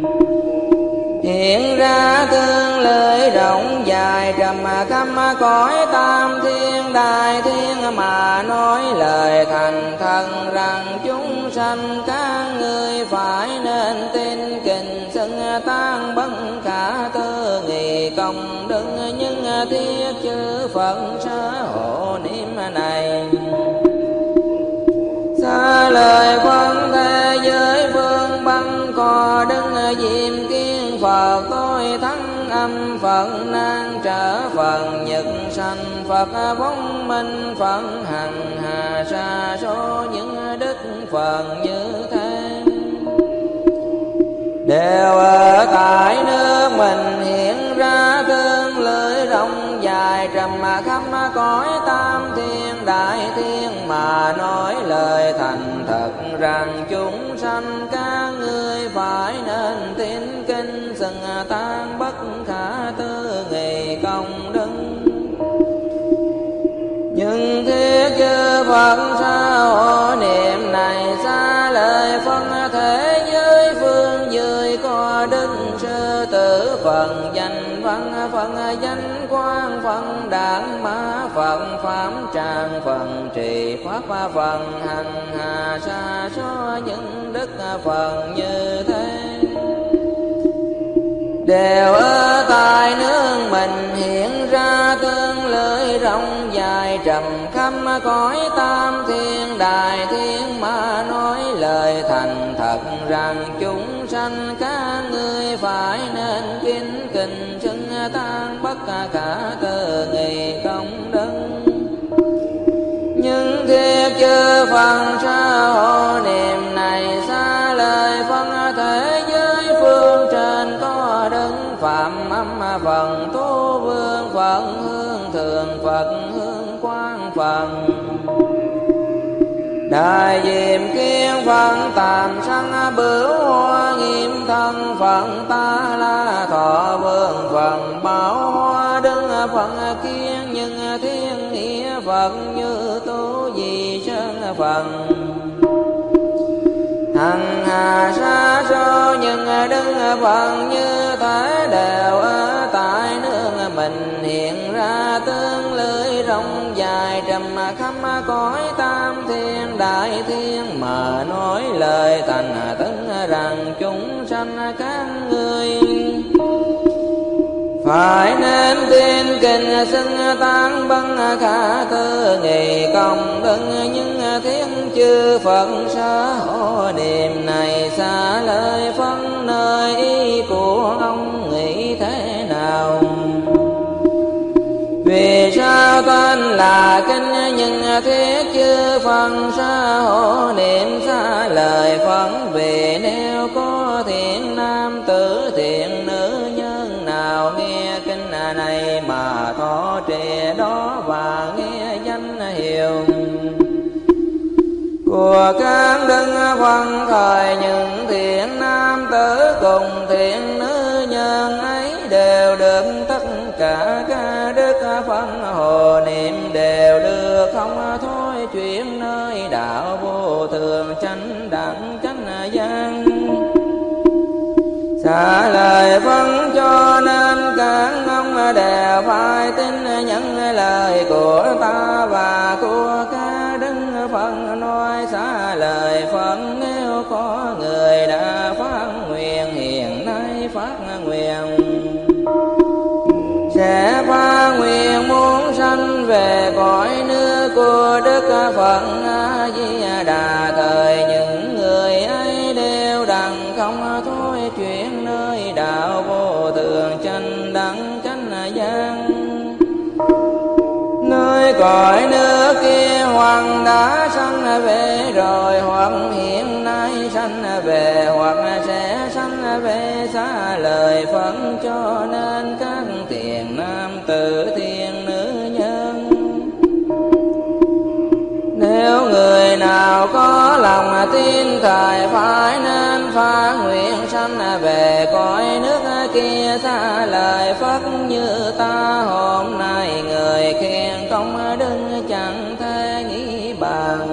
hiện ra tương lưỡi rộng dài trầm khắp cõi tam thiên đại thiên mà nói lời thành thần rằng chúng sanh các ngươi phải nên tin kinh xưng tán bất khả tư nghị công đức. những thiết chư Phật sa hộ niệm này xa lời phân thế giới phương băng có Đức Diệm Kiên Phật, tôi thắng âm Phật, nan trở Phật, nhật sanh Phật, vong minh Phật, hằng hà sa số những đức Phật như thế đều ở tại nước mình hiện ra tương lưỡi rộng dài trầm khắp cõi tam thiên đại thiên mà nói lời thành thật rằng chúng sanh các ngươi phải nên tin kinh xưng tán bất khả tư nghị công đức. nhưng thiết chư Phật sa hộ niệm này xa lời phân thế giới phương dưới có Đức Sư Tử phần danh văn văn phần danh quang phần đản mã phần phạm tràng phần trì pháp phần hành hà sa số những đức phần như thế, đều ở tại nương mình hiện ra tương lưỡi rộng dài trầm khắp cõi tam thiên đại thiên mà nói lời thành thật rằng chúng sanh các ngươi phải nên kính kình xưng tan bất cả cơ nghị công đức. Nhưng thiết chư phần sa hộ niệm này xa lời phân thế giới phương trên có đứng phạm âm phần tu vương phận hương thường Phật hương quang phần đại diệm kiên phận tạm sanh bửu hoa nghiêm thân phận ta la thọ vương phận bảo hoa đứng phận kiên nhưng thiên nghĩa Phật như tu di sơn phận hằng hà sa số nhưng đứng phận như thế, đều ở tại nương mình hiện ra tương lưỡi rộng dài trầm khắp cõi tam thiên đại thiên mà nói lời thành tấn rằng chúng sanh các ngươi phải nên tin kinh xưng tán băng khả cơ nghị công đức. Nhưng thiên chư Phật sa hộ niệm này xa lời phân nơi ý của ông nghĩ thế nào? Vì sao tên là kinh nhưng thiết chư Phật sa hộ niệm xa lời phân? Vì nếu có thiện nam tử thiện nữ nhân nào nghe kinh này mà thọ trì đó và nghe danh hiệu của các đức Phật thời, những thiện nam tử cùng thiện nữ nhân ấy đều được tất cả các đức Phật hộ niệm, đều được không thôi chuyển nơi đạo vô thường chánh đẳng chánh giác. Xả lời phân cho nên các ông đều phải tin nhận lời của ta và của các đức Phật nói. Xả lời Phật nếu có người đã phát nguyện hiện nay phát nguyện sẽ phát nguyện muốn sanh về cõi nước của Đức Phật A Di Đà, thời những người ấy đều đặng không thôi chuyển nơi đạo vô thường chánh đẳng chánh giác. Nơi cõi nước kia hoặc đã sanh về rồi, hoặc hiện nay sanh về, hoặc sẽ sanh về. Xá lời Phật cho nên các thiện nam tử thiện nữ nhân, nếu người nào có lòng tin thời phải nên phát nguyện sanh về cõi nước kia. Xá lời Phật như ta hôm nay người khen công đức chẳng thể nghĩ bằng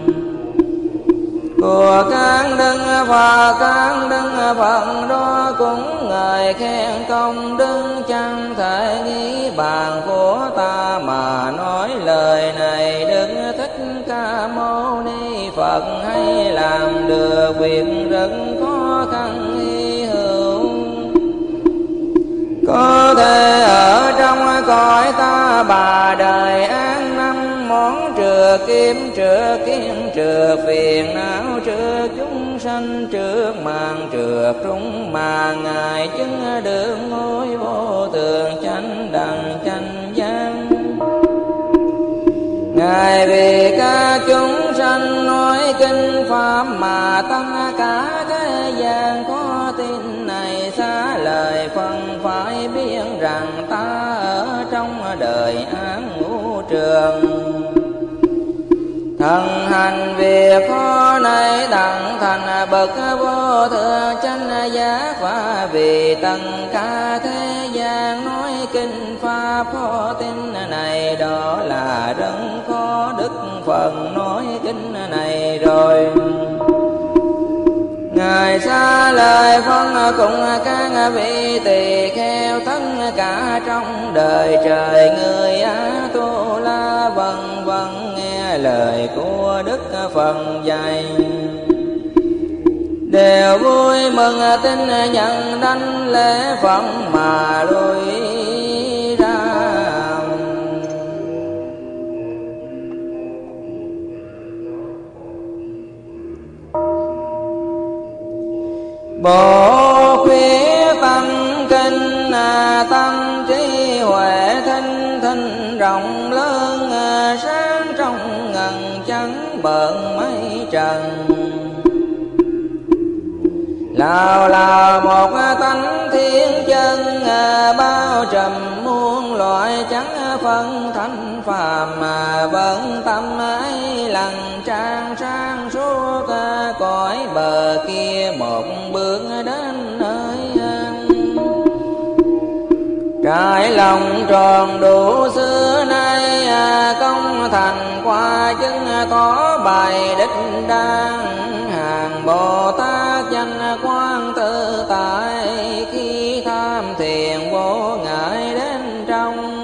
của các đức Phật. Các đức Phật đó cũng người khen công đức chẳng thể nghĩ bàn của ta mà nói lời này. Đức Thích Ca Mâu Ni Phật hay làm được việc rất khó khăn hy hữu, có thể ở trong cõi ta bà đời an năm món trừ kiếm trừ kiến trừ phiền não trừ chúng sanh trước màn trừ trung mà ngài chứng được ngôi vô thường chánh đẳng chánh giác. Ngài vì các chúng sanh nói kinh pháp mà tất cả thế gian có tin này. Xá lời phân phải biết rằng ta ở trong đời án ngũ trường, thần hành việc khó này đặng thành bậc vô thượng chánh giác. Và vì tất cả thế gian nói kinh pháp khó tin này, đó là rất khó Đức Phật nói kinh này rồi. Ngài xá lời phân cùng các vị tỳ kheo tất cả trong đời trời, người A Tu La vân vân nghe lời của Đức Phật dạy. Đều vui mừng tin nhận đảnh lễ Phật mà lui ra. Bộ khuyết tâm kinh, tâm trí huệ thinh thinh rộng lớn, sáng trong ngần trắng bợn mây trần. Lào là một tánh thiên chân, bao trùm muôn loại chẳng phân thanh phàm, mà bận tâm ấy lần trang sang suốt cõi bờ kia một bước đến nơi an. Trải lòng tròn đủ xưa nay, công thành qua chứng có bài đích đang. Hàng Bồ Tát danh quang tự tại, khi tham thiền vô ngại đến trong.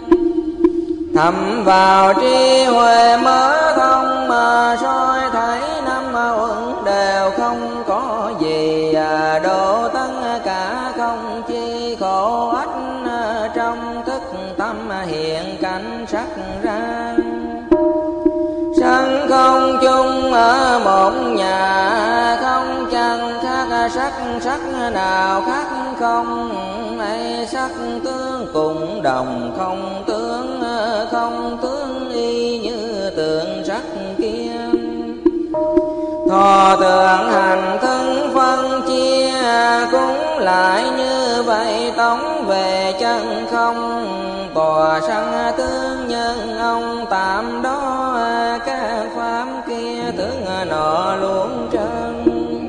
Thầm vào trí huệ mở thông, mà soi thấy năm uẩn đều không có gì. Độ tất cả không chi khổ ách, trong thức tâm hiện cảnh sắc ra. Sanh không chung ở một nhà, không chẳng khác sắc, sắc nào khác không. Ấy sắc tướng cùng đồng, không tướng không tướng y như tượng sắc kia. Thọ tưởng hành thân phân chia, cũng lại như vậy tống về chân không. Tòa sanh tướng nhân ông tạm đó, các pháp kia tướng nọ luôn trơn.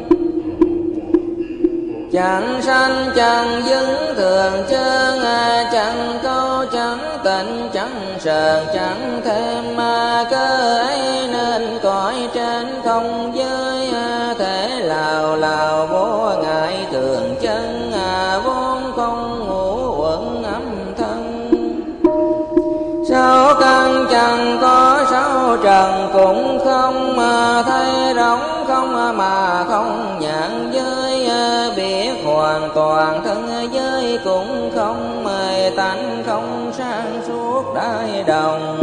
Chẳng sanh chẳng dứng thường chân, chẳng câu chẳng tịnh chẳng sờn chẳng thêm. Cơ ấy nên cõi trên không giới, thể lào lào vô ngại thường chân. Vốn không ngũ uẩn âm thân, sáu căn chẳng có sáu trần cũng không. Thấy rỗng không mà không nhãn giới, biết hoàn toàn thân giới cũng không. Mời tánh không sang suốt đại đồng,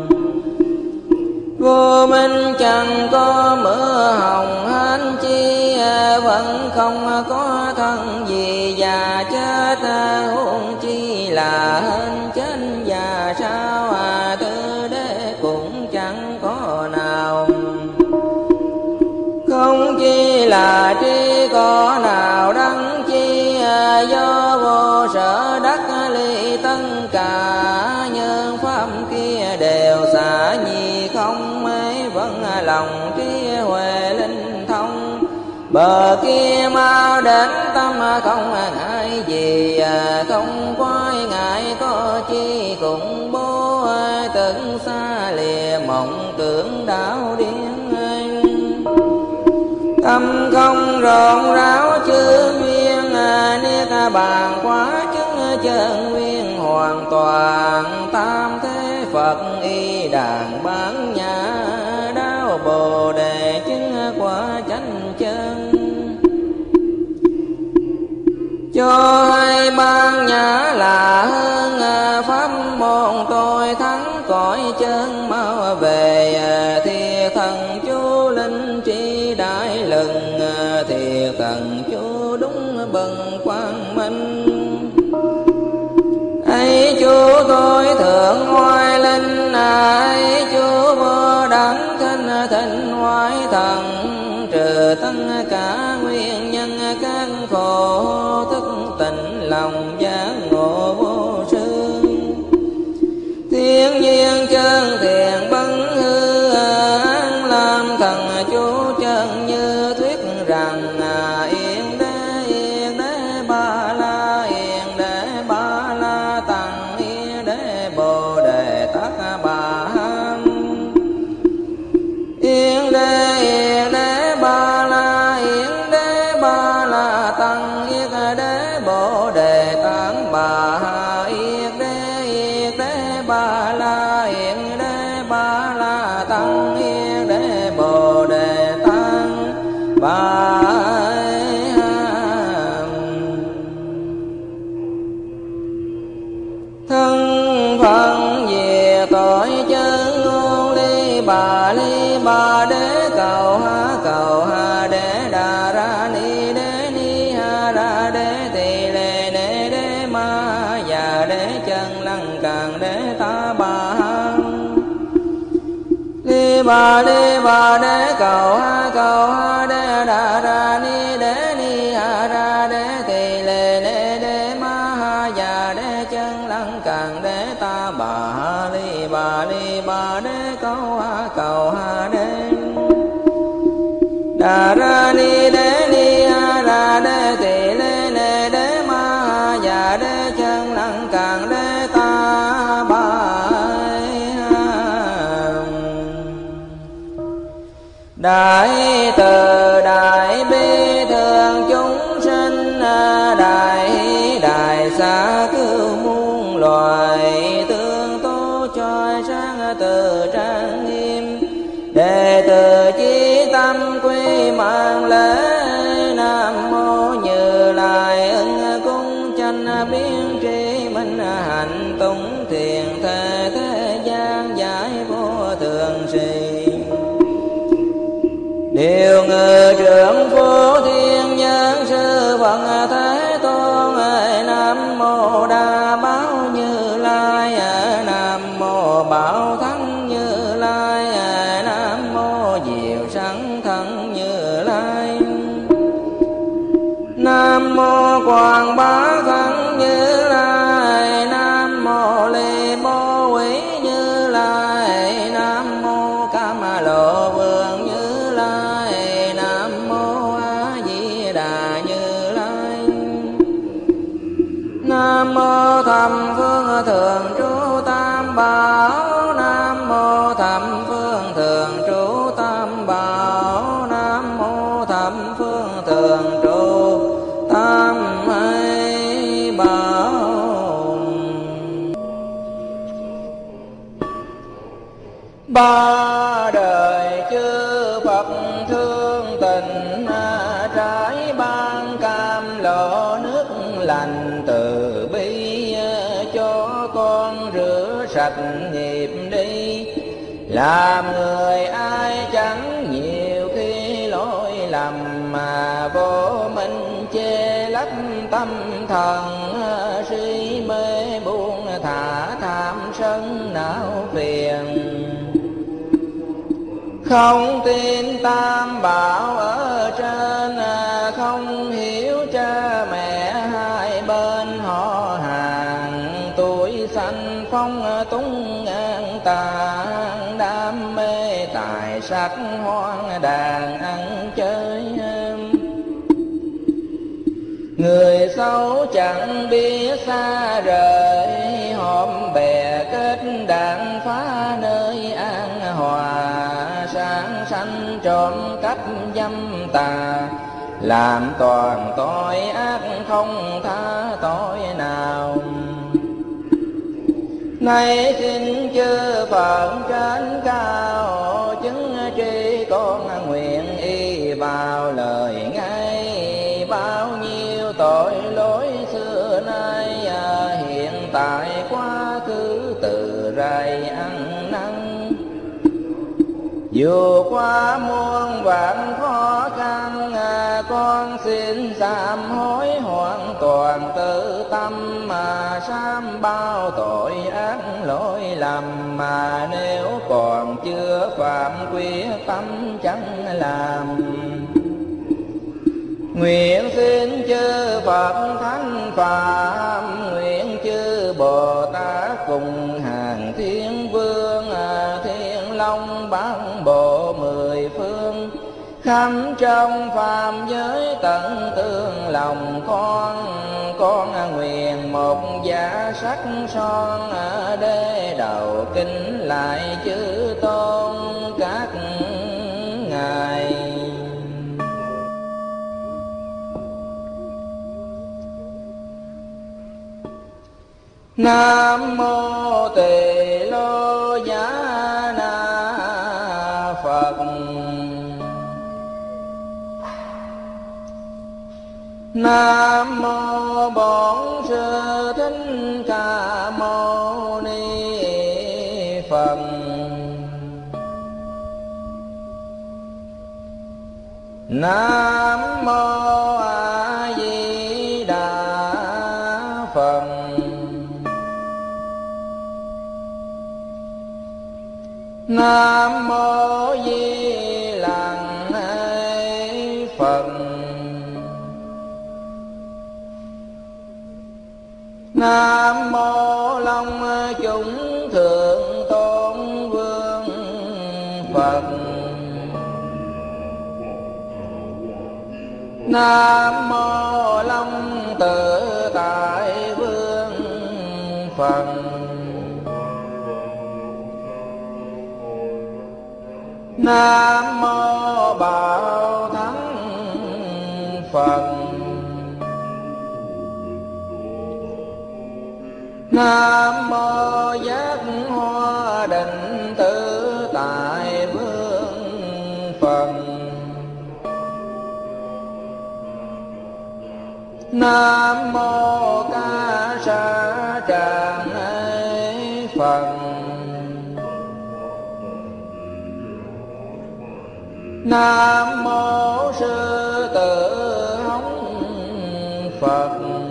vô minh chẳng có mưa hồng hán chi. Vẫn không có thân gì già chết, huống chi là hên chết già sao. Tư đế cũng chẳng có nào, không chi là tri có nào đắng chi. Do vô sở đắc ly tất cả, nhân pháp kia đều xả nhi không. Ấy vẫn lòng trí huệ linh thông, bờ kia mau đến tâm không ngại gì. Không quái ngại có chi cũng bố, từng xa lìa mộng tưởng đảo điên. Tâm không rộn ráo chư duyên, niết bàn quá chứng chân nguyên hoàn toàn. Tam thế Phật y đàn bán nhã, đáo Bồ đề chứng quả chánh chân. Cho hay ban nhã là hơn, pháp môn tôi thắng cõi chân mau về. Thiệt thần chú linh trí đại lừng, thiệt thần chú đúng bần quang minh. Ấy chú tôi thượng hoài linh, ấy chú vô đẳng thanh thịnh hoài thần. Trừ tất cả nguyên nhân các khổ, thức tịnh lòng giác ngộ vô sư. Thiên nhiên chân thiện bấn hư, an làm thần chú chân như thuyết rằng. Yên đế yên đế ba la, yên đế ba la tăng, yên đế bồ đề tát bà han. Yên đế yên đế ba la, yên đế ba la tăng, yên đế bồ đề tát bà ha. Yên thân phận về tội chân ngôn ly bà ly bà đế cầu ha cầu ha đế đà ra ni đế ni ha ra đế tỳ lê đế đế ma già đế chân lăng càng đế ta bà ha ly bà ly bà đế cầu ha cầu ha đế đà ra ni đế ni ha ra đế tỳ lê đế đế ma ha già đế chân lăng càng đế ta bà ha ly bà ly bà đế cầu ha cầu ha đế đà ra ni đế ni ha ra đế tỳ lê lê đế ma ha già đế chân lăng càng đế ta bà đại từ đại bi thường chúng sinh đại đại xa cứu muôn loài tương tố choi sáng từ trang nghiêm đệ tử chí tâm quy mạng lễ nam mô Như Lai ưng cung chánh biến tri minh hạnh tùng thiền thế thế gian giải vô thường sĩ điều ngự trưởng phổ thiên nhân sư Phật Thế Tôn ơi nam mô Đa Bảo Như Lai nam mô Bảo Thắng Như Lai nam mô Diệu Sẵn Thân Như Lai nam mô Quảng Bá Thân Như Lai nam mô Ly Bố Quý Như Lai nam mô Cam Lộ Vương Như Lai nam mô A Di Đà Như Lai nam mô Thầm Phương Thường Trú Tam Bảo nam mô Thầm Phương Thường Trú Tam Bảo nam mô Thầm Phương Thường Trú Tam Bảo ba đời chư Phật thương tình trái ban cam lộ nước lành từ bi cho con rửa sạch nghiệp đi làm người ai chẳng nhiều khi lỗi lầm mà vô minh chê lấp tâm thần si mê buông thả tham sân não phiền không tin Tam Bảo ở trên không hiểu cha mẹ hai bên họ hàng tuổi xanh phong túng ngang tàn đam mê tài sắc hoang đàn ăn chơi người xấu chẳng biết xa rời hòm bè kết đàn phá nơi an hòa sáng sanh trộm cắp dâm tà làm toàn tội ác không tha tội nào nay xin chư Phật trên cao chứng tri con nguyện y vào lời ngay bao nhiêu tội lỗi xưa nay hiện tại quá khứ từ rày ăn năn dù qua muôn vạn khó khăn con xin sám hối hoàn toàn tự tâm mà sám bao tội ác lỗi lầm mà nếu còn chưa phạm quyết tâm chẳng làm nguyện xin chư Phật Thánh Phạm nguyện chư Bồ Tát cùng hàng thiên vương thiên long bán bộ mười phương khắp trong phàm giới tận tương lòng con con nguyện một giả sắc son đế đầu kính lại chư tôn các ngài. Nam mô Tỳ Lô Giá Na Phật. Nam mô Bổn Sư Thích Ca Mâu Ni Phật. Nam mô A Di Đà Phật. Nam mô Di Lặc Phật. Nam mô Long Chúng Thượng Tôn Vương Phật. Nam mô Long Tự Tại Vương Phật. Nam mô Bảo Thắng Phật. Nam mô Giác Hoa Định Tự Tại Vương Phật. Nam mô Ca Sa Tràng Phật. Nam mô Sư Tử Hống Phật.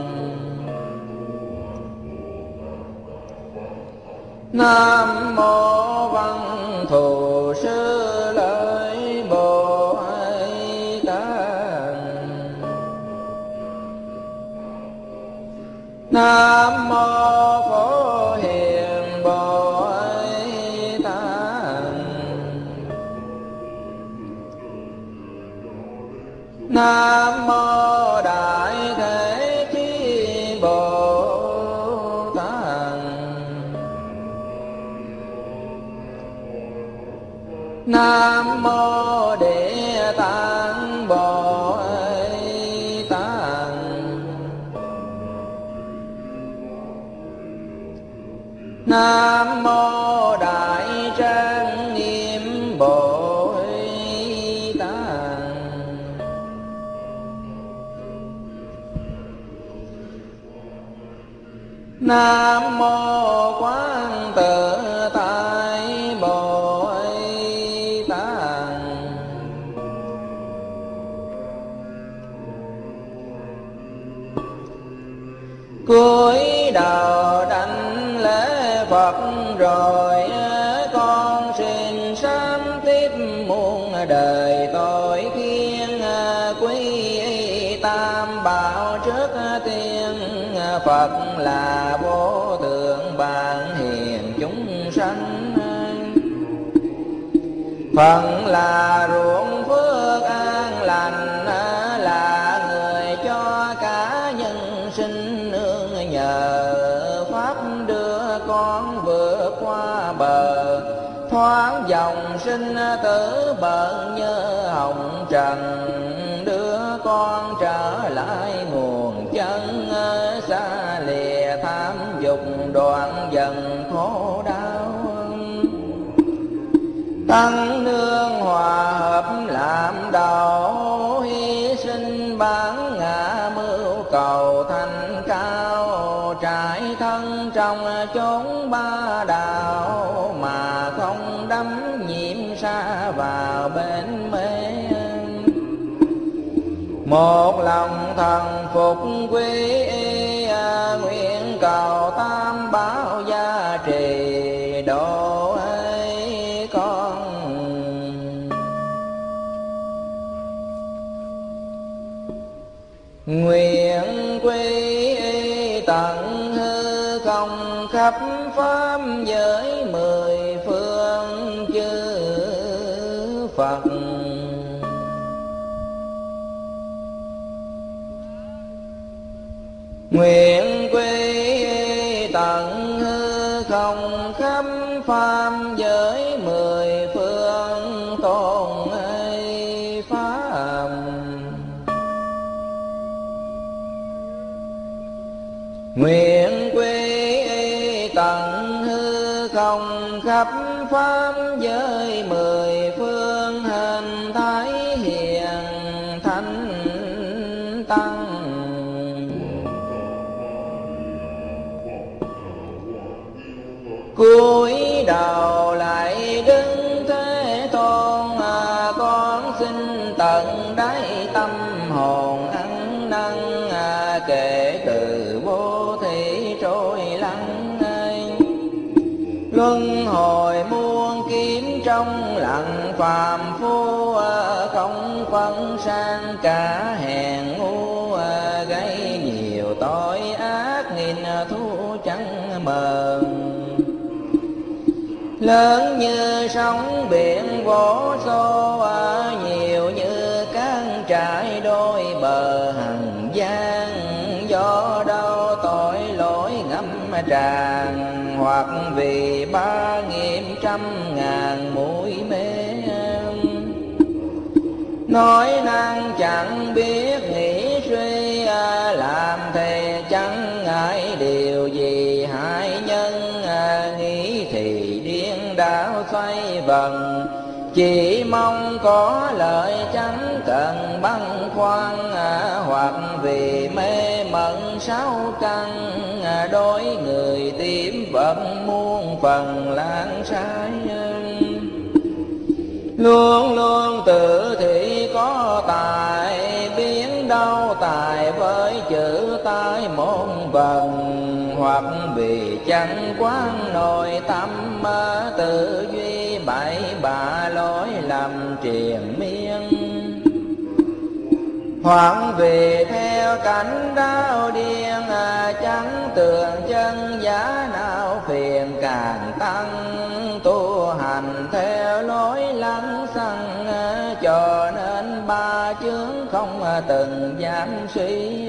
Nam mô Văn Thù Sư Lợi Bồ Tát. Nam mô Phổ Hiền Bồ Tát. Nam mô Đại Thế Chí Bồ Tát. Nam mô Địa Tạng Bồ Tát. Nam mô Đại Trang Nghiêm Bồ Tát. Nam mô Quán Tự Tại Bồ Tát. Cúi đầu đảnh lễ Phật rồi con xin sám tiếp muôn đời tội khiên quý tam bảo trước tiên. Phật là vô thượng bản hiền chúng sanh. Phật là ruộng phước an lành, là người cho cả nhân sinh nương nhờ. Pháp đưa con vượt qua bờ, thoáng dòng sinh tử bận như hồng trần. Đưa con trở lại nguồn chân, xa lìa tham dục đoạn dần khổ đau. Tăng nương hòa hợp làm đầu, hy sinh bản ngã mưu cầu thành cao. Trải thân trong chốn ba đạo, mà không đắm nhiễm xa vào bên mê. Một lòng thần phục quy y, nguyện cầu tam bảo gia trì độ ấy con. Nguyện quy y tận hư không khắp pháp giới mười phương chư Phật. Nguyện quy tận hư không khắp pháp giới mười phương tôn ấy pháp. Nguyện quy tận hư không khắp pháp giới mười phương, hình thái hiền thánh tăng. cúi đầu lại đứng Thế Tôn, con xin tận đáy tâm hồn ăn năn, kể từ vô thị trôi lăn. Luân hồi muôn kiếp trong lặng phàm phu, không phân sang cả hèn ngu, gây nhiều tội ác nghìn thu chẳng mờn. Lớn như sóng biển vỗ xô, nhiều như cát trải đôi bờ hằng gian. Do đâu tội lỗi ngâm tràn, hoặc vì ba nghiệp trăm ngàn mũi mê. Nói năng chẳng biết nghĩ suy, làm thề chẳng ngại điều gì hại nhân. Nghĩ thì điên đảo xoay vần, chỉ mong có lợi chẳng cần băn khoăn. Hoặc vì mê mẩn sáu căn, đối người tím vẫn muôn phần lãng sai. Luôn luôn tự thị có tài, biến đâu tài với chữ tai môn vần. Hoặc vì chẳng quán nội tâm, tự duy bậy bạ lối lầm triền miên. Hoặc vì theo cảnh đau điên, chẳng tường chân giá nào phiền càng tăng. Tu hành theo lối lăng xăng, cho nên ba chướng không từng dám suy.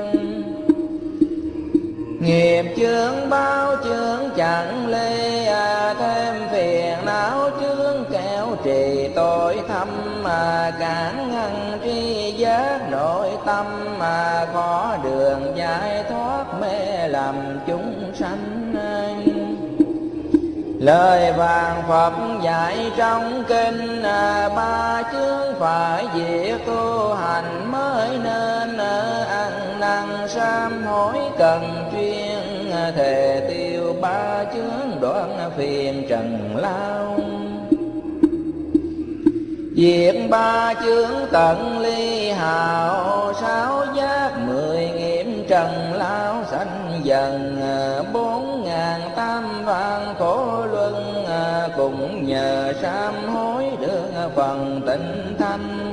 Nghiệp chướng bao chướng chẳng lê, thêm phiền não chướng kéo trì tội thâm. Cản ngăn tri giác nội tâm, khó đường giải thoát mê lầm chúng sanh. Lời vàng Phật dạy trong kinh, ba chướng phải diệt tu hành mới nên. Ăn năn sám hối cần chuyên, thề tiêu ba chướng đoạn phiền trần lao. Diệt ba chướng tận ly hào, sáu giác mười nghiệp trần lao sanh dần. Bốn ngàn tam vạn khổ luân, cũng nhờ sám hối được phần tịnh thanh.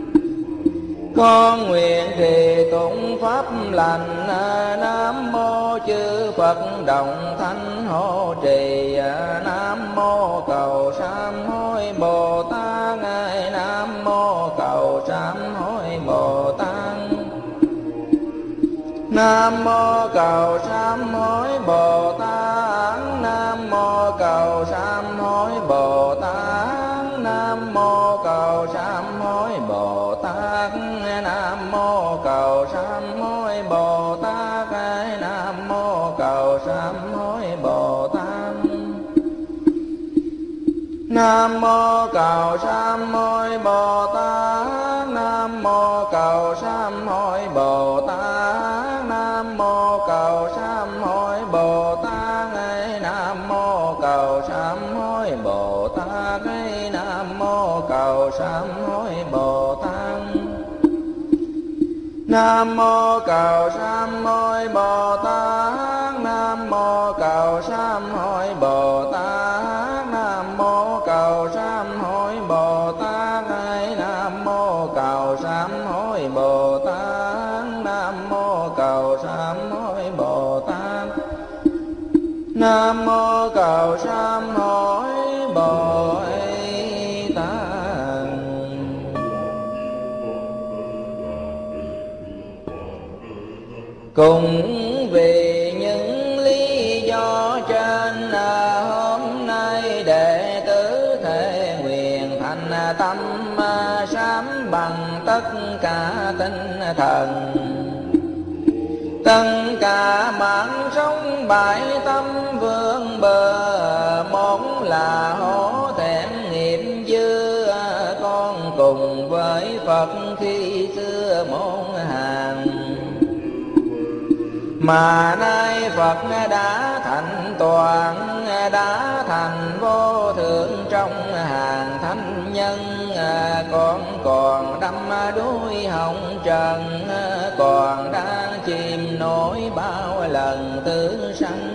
Con nguyện trì tụng pháp lành, Nam mô chư Phật đồng thanh hộ trì. Nam mô cầu sám hối Bồ Tát, Nam mô cầu sám hối Bồ Tát. Nam mô cầu sám hối Bồ Tát, Nam mô cầu sám hối Bồ Tát. Nam mô cầu sám hối Bồ Tát, Nam mô cầu sám hối Bồ Tát. Nam mô cầu sám hối Bồ Tát. Nam mô cầu sám hối Bồ Tát. Nam mô cầu sám hối Bồ Tát. Nam mô cầu sám hối Bồ Tát. Nam mô cầu sám hối Bồ Tát. Nam mô cầu sám hối Bồ Tát. Nam mô cầu sám hối Bồ Tát. Nam mô cầu sám hối Bồ Tát. Nam mô cầu sám hối Bồ Tát. Nam mô cầu sám hối Bồ Tát. Nam mô cầu sám hối Bồ Tát. Nam mô cầu sám hối Bồ Tát. Cùng vì những lý do trên, hôm nay đệ tử thể nguyện thành tâm sám bằng tất cả tinh thần. Tất cả mạng sống bại tâm vương bờ, một là hổ thẹn nghiệp dư. Con cùng với Phật khi xưa môn hàng, mà nay Phật đã thành toàn. đã thành vô thượng trong hàng thánh nhân. Con còn đắm đuối hồng trần, còn đang chìm nổi bao lần tử sanh.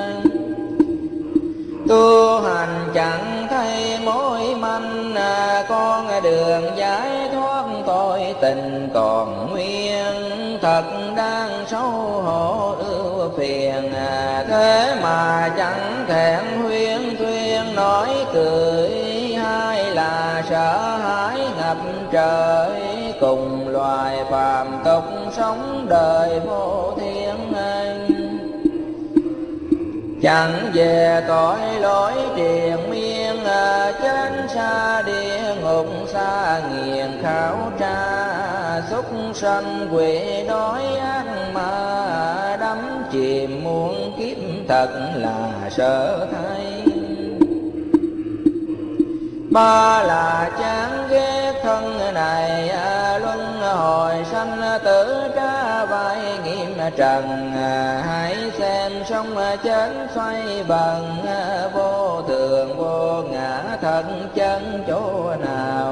Tu hành chẳng thấy mối manh, con đường giải thoát tội tình còn nguyên. Thật đang xấu hổ ưu phiền, thế mà chẳng thẹn huyên thuyên nói cười. Hay là sợ hãi ngập trời, cùng loài phàm tục sống đời vô thiên anh. Chẳng về tội lỗi triền miên, chết xa địa ngục xa nghiền khảo tra. Súc sanh quỷ đói ác ma, đắm chìm muôn kiếp thật là sợ thay. Ba là chán ghét thân này, luân hồi sanh tử trả vai nghiệm trần. Hãy xem sống chết xoay vần, vô thường vô ngã thân chân chỗ nào.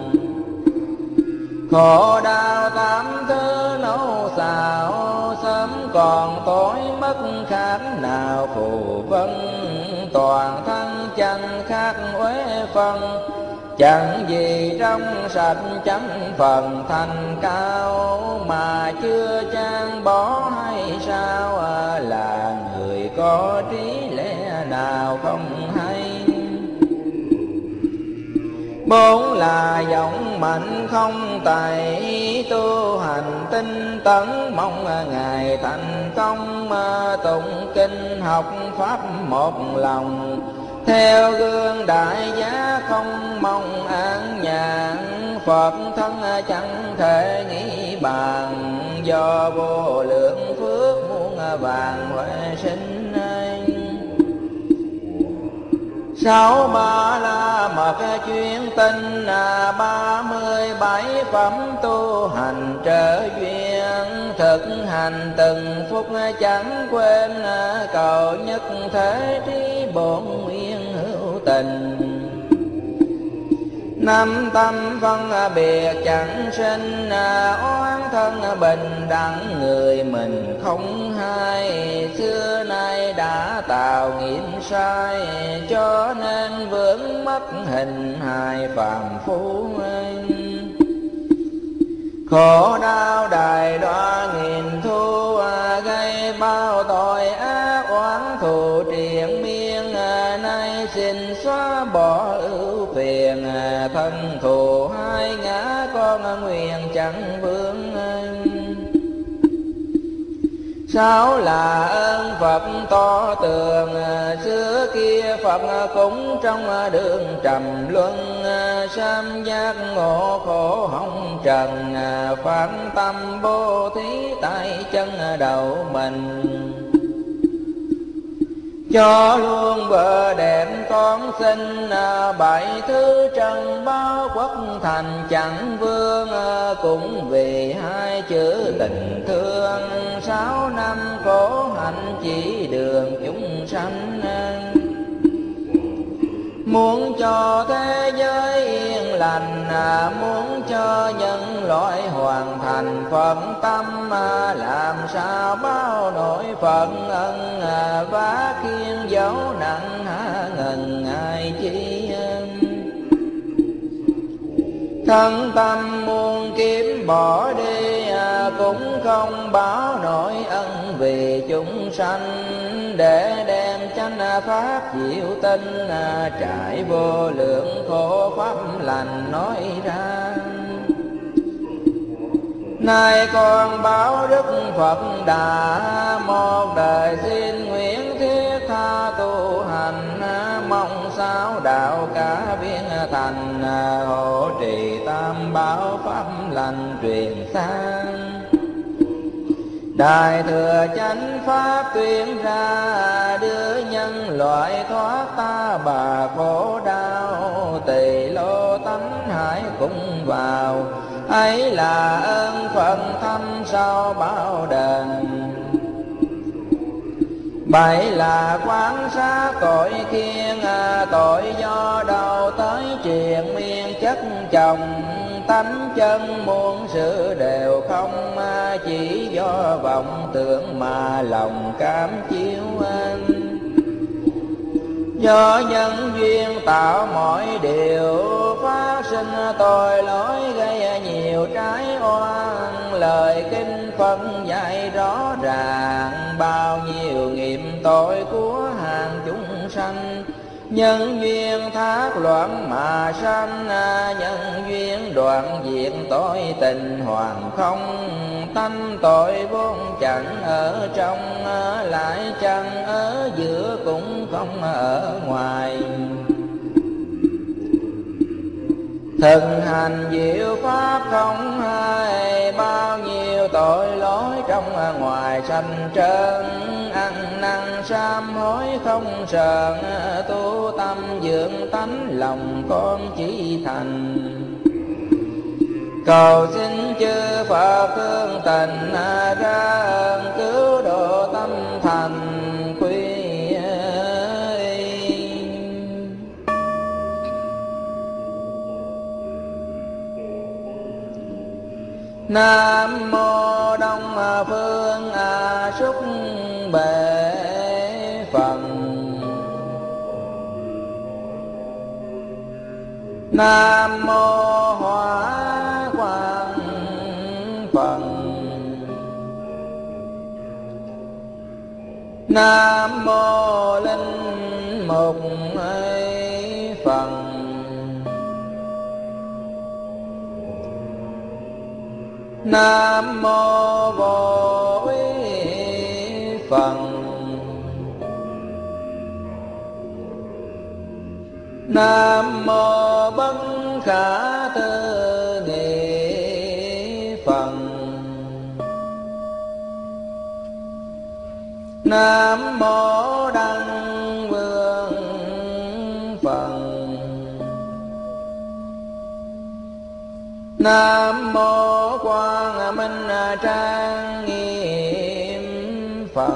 Khổ đau tám thứ nấu xào, sớm còn tối mất khác nào phù vân. Toàn thân chẳng khác uế phân, chẳng gì trong sạch chánh phần thành cao. Mà chưa chan bỏ hay sao, là người có trí lẽ nào không hay. Bốn là giọng mạnh không tài, tu hành tinh tấn mong ngày thành công. Tụng kinh học pháp một lòng, theo gương đại giá không mong an nhàn. Phật thân chẳng thể nghĩ bàn, do vô lượng phước muôn vàng huệ sinh anh. Sáu ba la mật chuyên tinh, ba mươi bảy phẩm tu hành trở duyên. Thực hành từng phút chẳng quên, cầu nhất thế trí bổn nguyên hữu tình. Năm tâm phân biệt chẳng sinh, oán thân bình đẳng người mình không hay. Xưa nay đã tạo nghiệp sai, cho nên vướng mất hình hài phàm phu anh. Khổ đau đài đoa nghìn thu, gây bao tội ác oán thù triền miên. Nay xin xóa bỏ ưu phiền, thân thù hai ngã con nguyện chẳng vướng anh. Sáu là ơn Phật to tường, xưa kia Phật cũng trong đường trầm luân. Sam giác ngộ khổ hồng trần, phán tâm bố thí tại chân đầu mình. Cho luôn vợ đẹp con sinh, bảy thứ trần bao quốc thành chẳng vương. Cũng vì hai chữ tình thương, sáu năm khổ hạnh chỉ đường chúng sanh. Muốn cho thế giới yên lành, muốn cho nhân loại hoàn thành phận tâm. Làm sao bao nỗi phận ân, vá khiên dấu nặng há ngần ai chi. Thân tâm muôn kiếp bỏ đi, cũng không báo nổi ân vì chúng sanh. Để đem chánh pháp diệu tinh, trải vô lượng khổ pháp lành nói ra. Nay con báo đức Phật đã, một đời xin nguyện thiết tha tu hành. Mong sao đạo cả viên thành, hộ trì tam bảo pháp lành truyền sang. Đại thừa chánh pháp tuyên ra, đưa nhân loại thoát ta bà khổ đau. Tỳ lô tánh hải cũng vào, ấy là ơn phận thâm sau bao đền. Bảy là quán sát tội khiên, tội do đầu tới triền miên chất chồng. Tánh chân muôn sự đều không, chỉ do vọng tưởng mà lòng cảm chiếu anh. Do nhân duyên tạo mọi điều, phát sinh tội lỗi gây nhiều trái oan. Lời kinh phân dạy rõ ràng, bao nhiêu nghiệp tội của hàng chúng sanh. Nhân duyên thác loạn mà sanh, nhân duyên đoạn diệt tội tình hoàn không. Tánh tội vốn chẳng ở trong, lại chẳng ở giữa cũng không ở ngoài. Thực hành diệu pháp không hai, bao nhiêu tội lỗi trong ngoài sanh trơn. Ăn năn sám hối không sờn, tu tâm dưỡng tánh lòng con chỉ thành. Cầu xin chư Phật thương tình, ra ơn cứu độ tâm thành quy. Nam mô Đông Phương A Súc Bệ Phật. Nam mô Hóa Quang Phật. Nam mô Linh Mục Phật. Nam mô Vô Úy Phật. Nam mô Bất Khả Tư Nghị Phật. Nam mô Đăng Vương Phật. Nam mô Quang Minh Trang Nghiêm Phật.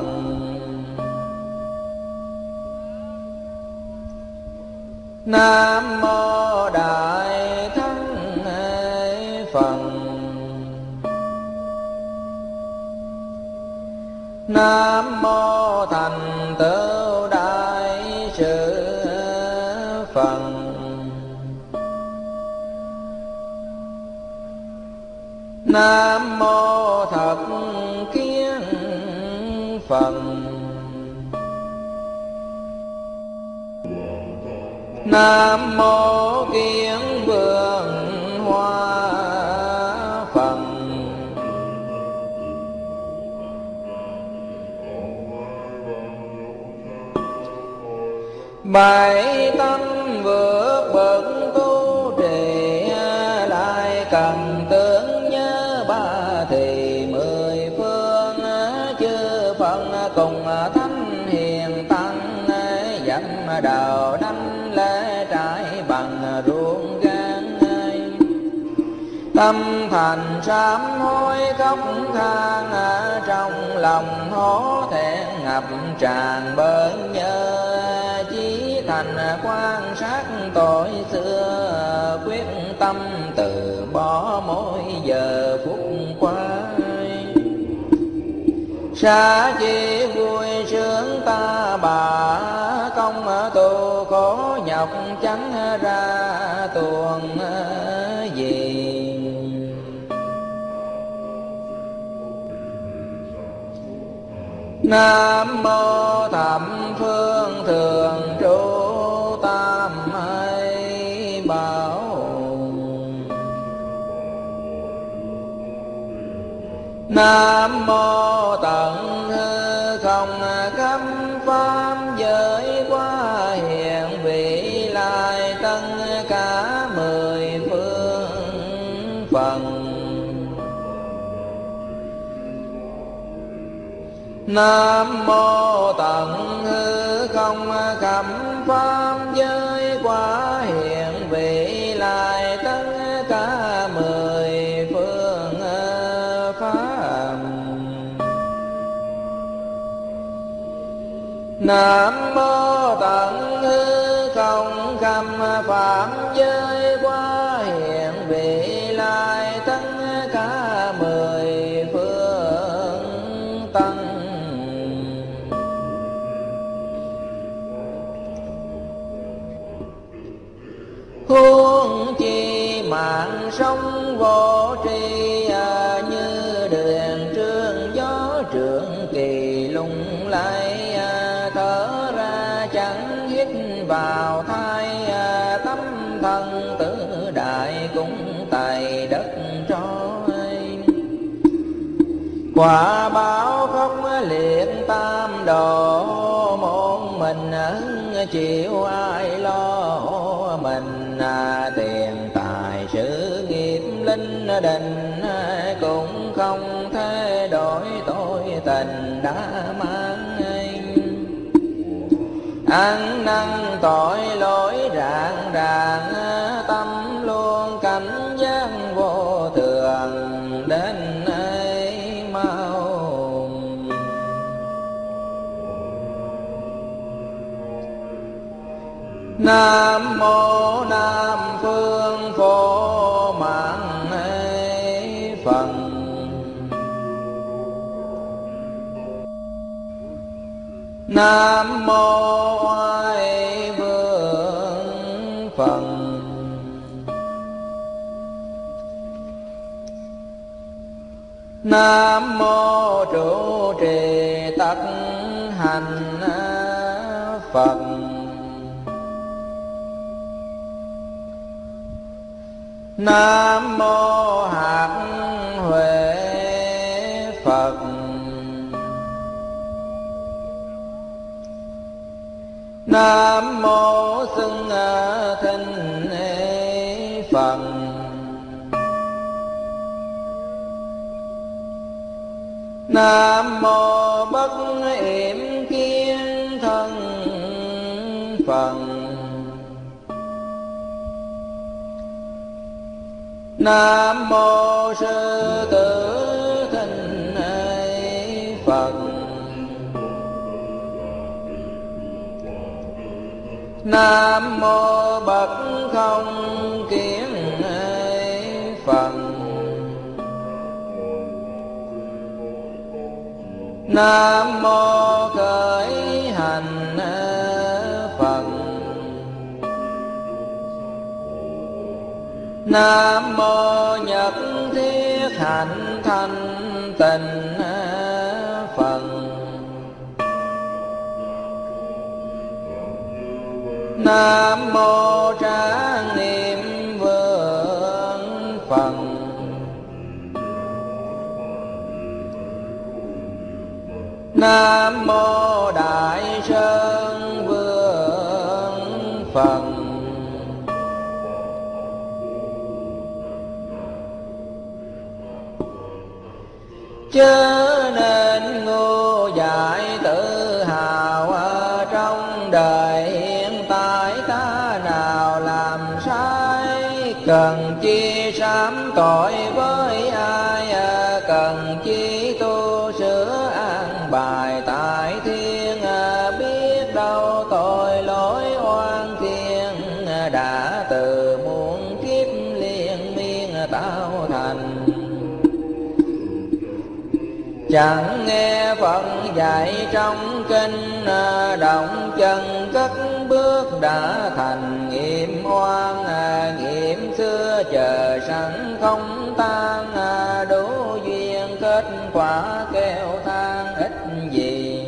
Nam mô Đại Thắng Phật. Nam mô Thành Tựu Đại Sự Phật. Nam mô Thật Kiến Phật. Nam mô Kiến Vương Hoa Phật. Bảy tâm vượt bậc tu trì, lại cần tưởng nhớ ba thì mười phương. Chư Phật cùng thánh hiền tăng, dặm đạo đảnh lễ trải bằng ruộng gan. Tâm thành sám hối khóc than, trong lòng hổ thẹn ngập tràn bớn nhớ. Chí thành quan sát tội xưa, quyết tâm từ bỏ mỗi giờ phút qua. Xa chi vui sướng ta bà, công tu khổ nhọc chẳng ra tuồng gì. Nam mô Thập Phương Thường Trụ Tam Hay Bảo. Nam mô Tận Hư Không Cấm Pháp Giới Quá Hiện Vị Lai tất cả mười phương phần. Nam mô Tận Hư Không Khẩm Pháp Giới Quá Hiện Vị Lai tất cả mười phương pháp. Nam mô tận hư không khâm phạm giới quá hiện vị lai tất cả mười phương tăng. Huống chi mạng sống vô tri, à, như đường trương gió trượng kỳ lung lay, à, thở ra chẳng hít vào thai, à, tâm thân tử đại cũng tại đất trôi. Quả báo khóc liệt tam độ, một mình hứng chịu ai lo mình, à, tiền tài sự nghiệp linh đình cũng không thể đổi tội tình đã mang. Ăn năn tội lỗi rạng ràng, tâm luôn cảnh giác vô thường đến ấy mau. Nam mô Nam phương phổ mạng Phật. Nam mô Oai Vương Phật. Nam mô trụ trì tất hành Phật. Nam mô hạt huệ Phật. Nam mô xưng thinh Phật. Nam mô bất yểm kiến thân Phật. Nam mô sư tử thinh Phật. Nam mô bậc không kiến Phật. Nam mô khởi hành Phật. Nam mô nhất thiết hạnh thanh tịnh Phật. Nam mô tráng niệm vương Phật. Nam mô đại sơn vương Phật. Chớ nên ngu dại tự hào, trong đời hiện tại ta nào làm sai. Cần chi sám tội với ai, cần chi tu sửa an bài tại thiên. Biết đâu tội lỗi oan thiên, đã từ muôn kiếp liên miên tạo thành. Chẳng nghe Phật dạy trong kinh, động chân cất bước đã thành nghiệp oan. Nghiệp xưa chờ sẵn không tan, đủ duyên kết quả kêu than ít gì.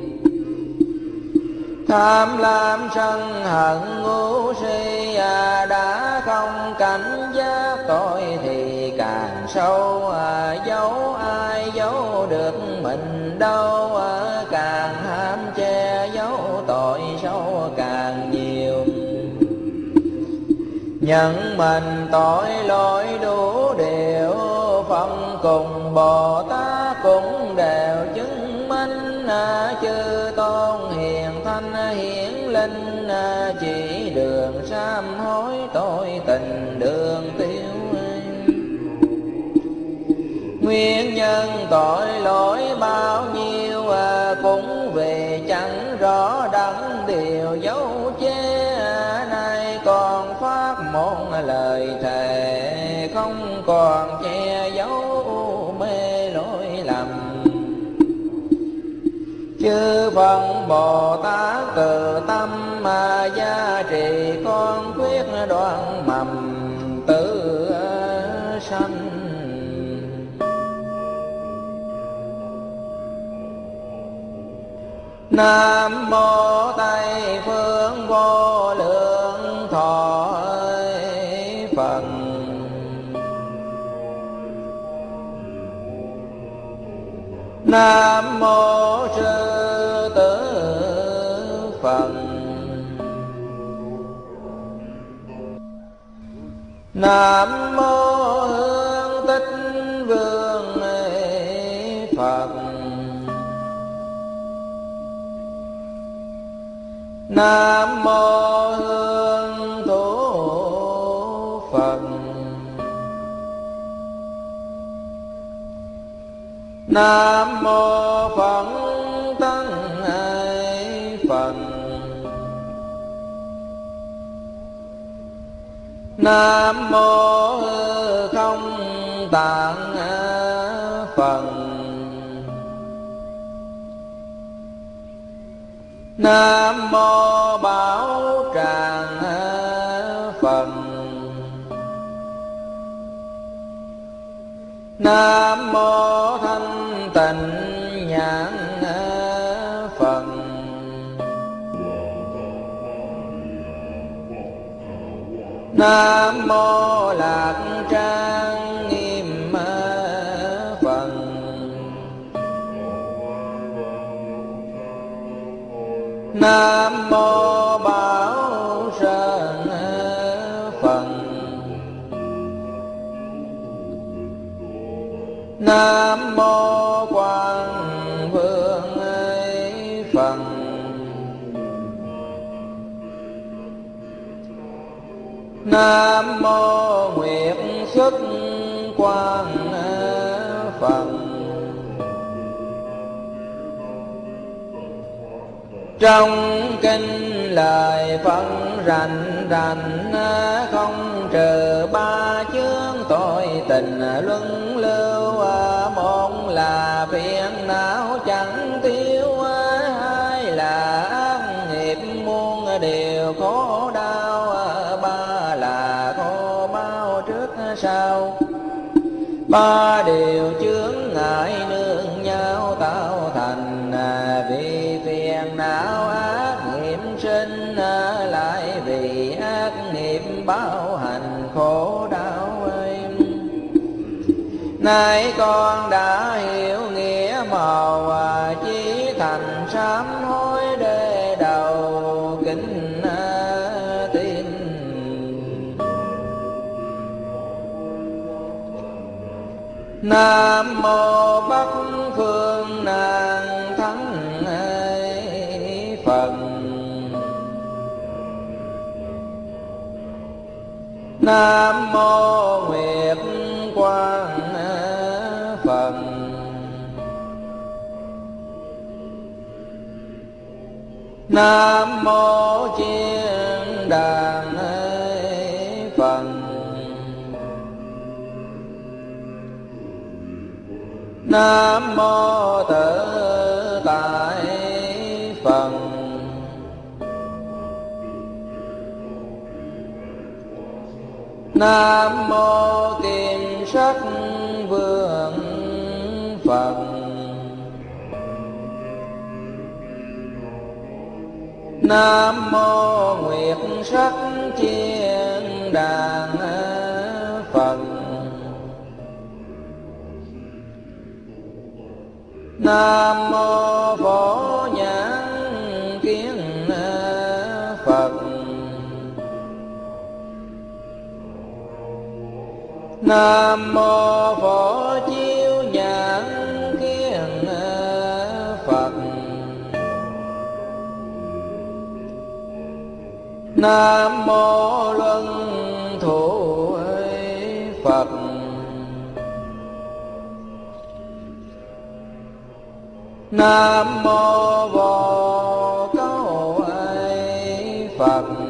Tham lam sân hận ngu si, đã không cảnh giác tội thì càng sâu. Giấu ai giấu được mình đâu, càng ham che giấu tội sâu càng nhiều. Nhận mình tội lỗi đủ điều, Phật cùng Bồ Tát cũng đều chứng minh. Chư tôn hiền thanh hiển linh, chỉ đường sám hối tội tình đường tiêu. Nguyên nhân tội lỗi bao nhiêu, cũng vì chẳng rõ còn che giấu mê lỗi lầm. Chư Phật Bồ Tát từ tâm mà gia trì con quyết đoạn mầm tử sanh. Nam mô Tây Phương Vô Lượng Thọ Phật. Nam mô Sư Tử Phật. Nam mô Hương Tích Vương Phật. Nam mô Hương Thủ Phật. Nam mô Phật Tăng Phật. Nam mô Hư Không Tạng Phật. Nam mô Bảo Tràng Phật. Nam mô Thanh Tịnh Nhãn Phật. Nam mô Lạc Trang Nghiêm Phật. Nam mô Bảo Sơn Phật. Nam mô Quang Vương Phật. Nam mô Nguyệt Xuất Quang Phật. Trong kinh lời Phật rành rành không trừ ba chướng tội tình luân lưu. Một là phiền não chẳng tiêu, hai là ác nghiệp muôn điều khổ đau, ba là khổ bao trước sau. Ba điều chướng ngại nương nhau tạo thành, vì phiền não ác nghiệp sinh, lại vì ác nghiệp báo hành khổ đau ấy. Nay con đã hiểu nghĩa màu, chí thành sám hối để đầu kính tin. Nam mô Bắc Phương Nàng Thắng Phật. Nam mô Nguyệt Quang Phật. Nam mô Chiên Đàn Phật. Nam mô Tự Tại Phật. Nam mô Kim Sắc Vương Phật. Nam mô Nguyệt Sắc Chiên Đàn Phật. Nam mô Phổ Nhãn Kiến Phật. Nam mô Phổ Chiếu Nhãn Kiến Phật. Nam mô Luân Thủ Phật. Nam mô Vô Câu Phật. Phật.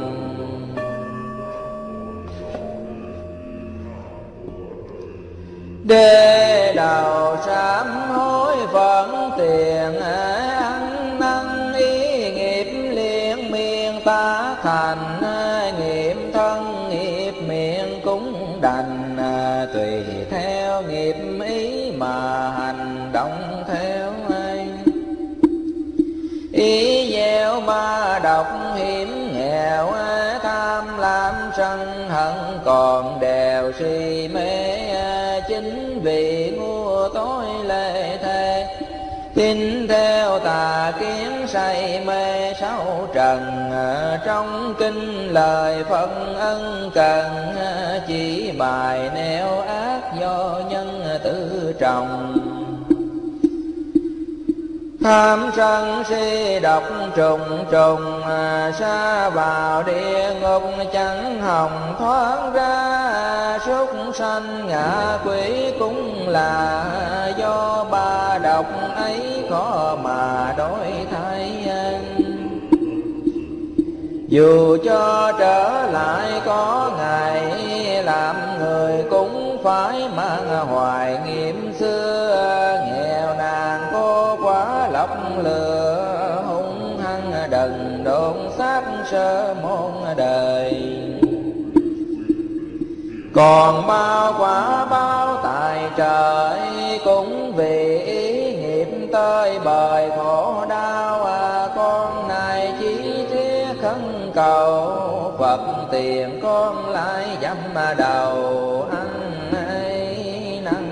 Đê đầu sám hối phận tiền ăn năn ý nghiệp liên miên ta thành nghiệp thân nghiệp miệng cũng đành tùy theo nghiệp ý mà hành động theo ai. Ý gieo ba độc hiểm nghèo tham lam sân hận còn đều si mê chính vì ngu tối lệ thế tin theo tà kiến say mê sáu trần. Trong kinh lời phân ân cần chỉ bài nẻo ác do nhân tự trồng. Tham sân si độc trùng trùng sa vào địa ngục chẳng hòng thoát ra. Súc sanh ngạ quỷ cũng là do ba độc ấy khó mà đổi thay. Dù cho trở lại có ngày làm người cũng phải mang hoài nghiệp xưa. Nghèo nàn cô quá lọc lừa hung hăng đần độn sát sơ môn đời. Còn bao quả báo tại trời cũng vì ý nghiệp tới bời khổ đau. Con này chỉ thiết khấn cầu Phật tiền con lại dám đầu ăn ấy năn.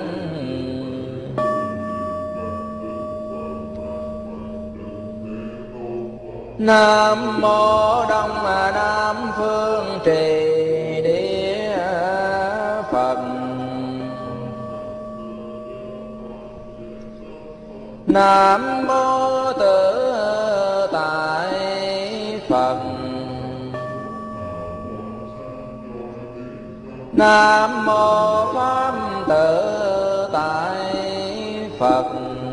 Nam mô Đông Nam Phương Trì Địa Phật. Nam mô Tự Tại Phật. Nam mô Pháp Tự Tại Phật.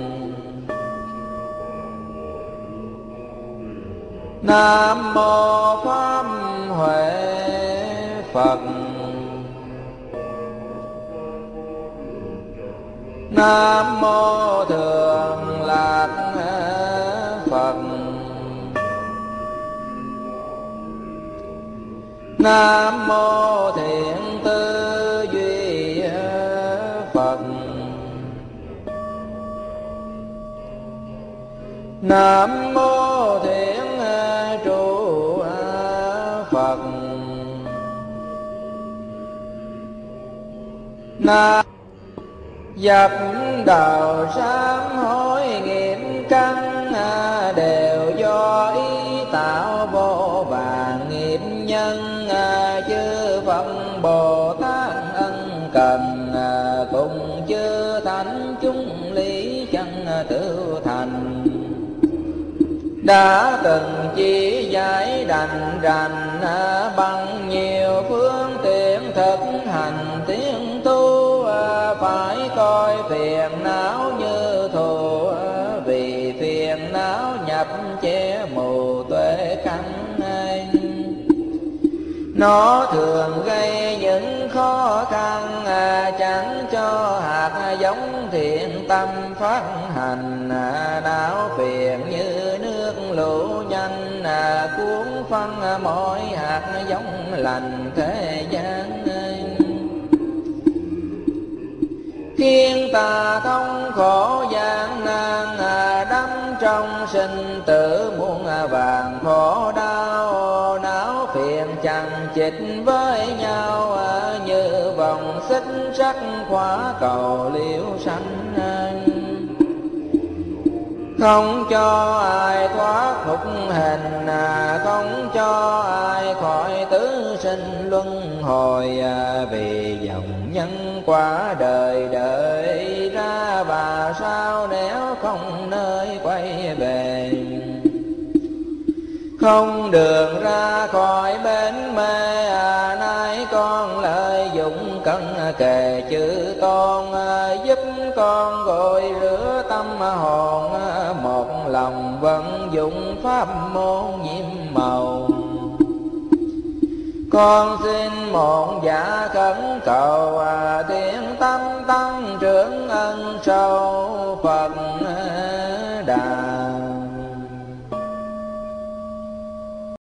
Nam mô Pháp Huệ Phật. Nam mô Thường Lạc Phật. Nam mô Thiện Tư Duy Phật. Nam mô Thiện Trụ Phật. Nam dập đầu sám hối nghiệp căn đều do ý tạo vô vàng nghiệp nhân. Chư Phật Bồ Tát ân cần cùng chư thánh chúng lý chân tự thành. Đã từng chỉ giải đành rành bằng nhiều phương tiện thực hành tiến tu. Phải coi phiền não như thù vì phiền não nhập che mù tuệ căn. Nó thường gây những khó khăn chẳng cho hạt giống thiện tâm phát hành. Não phiền như nước lũ nhanh cuốn phân mọi hạt giống lành thế gian. Khiến ta thống khổ gian nan đắm trong sinh tử muôn vàng khổ đau. Não phiền chằng chịt với nhau như vòng xích sắt khóa cầu liễu sanh. Không cho ai thoát phục hình, không cho ai khỏi tứ sinh luân hồi. Vì dòng nhân quả đời đợi ra và sao nếu không nơi quay về. Không đường ra khỏi bến mê, nay con lợi dụng cân kề chữ tôn. Giúp con gội rửa tâm hồn, một lòng vận dụng pháp môn nhiệm màu. Con xin một dạ khẩn cầu thiện tâm tăng sâu Phật Đà.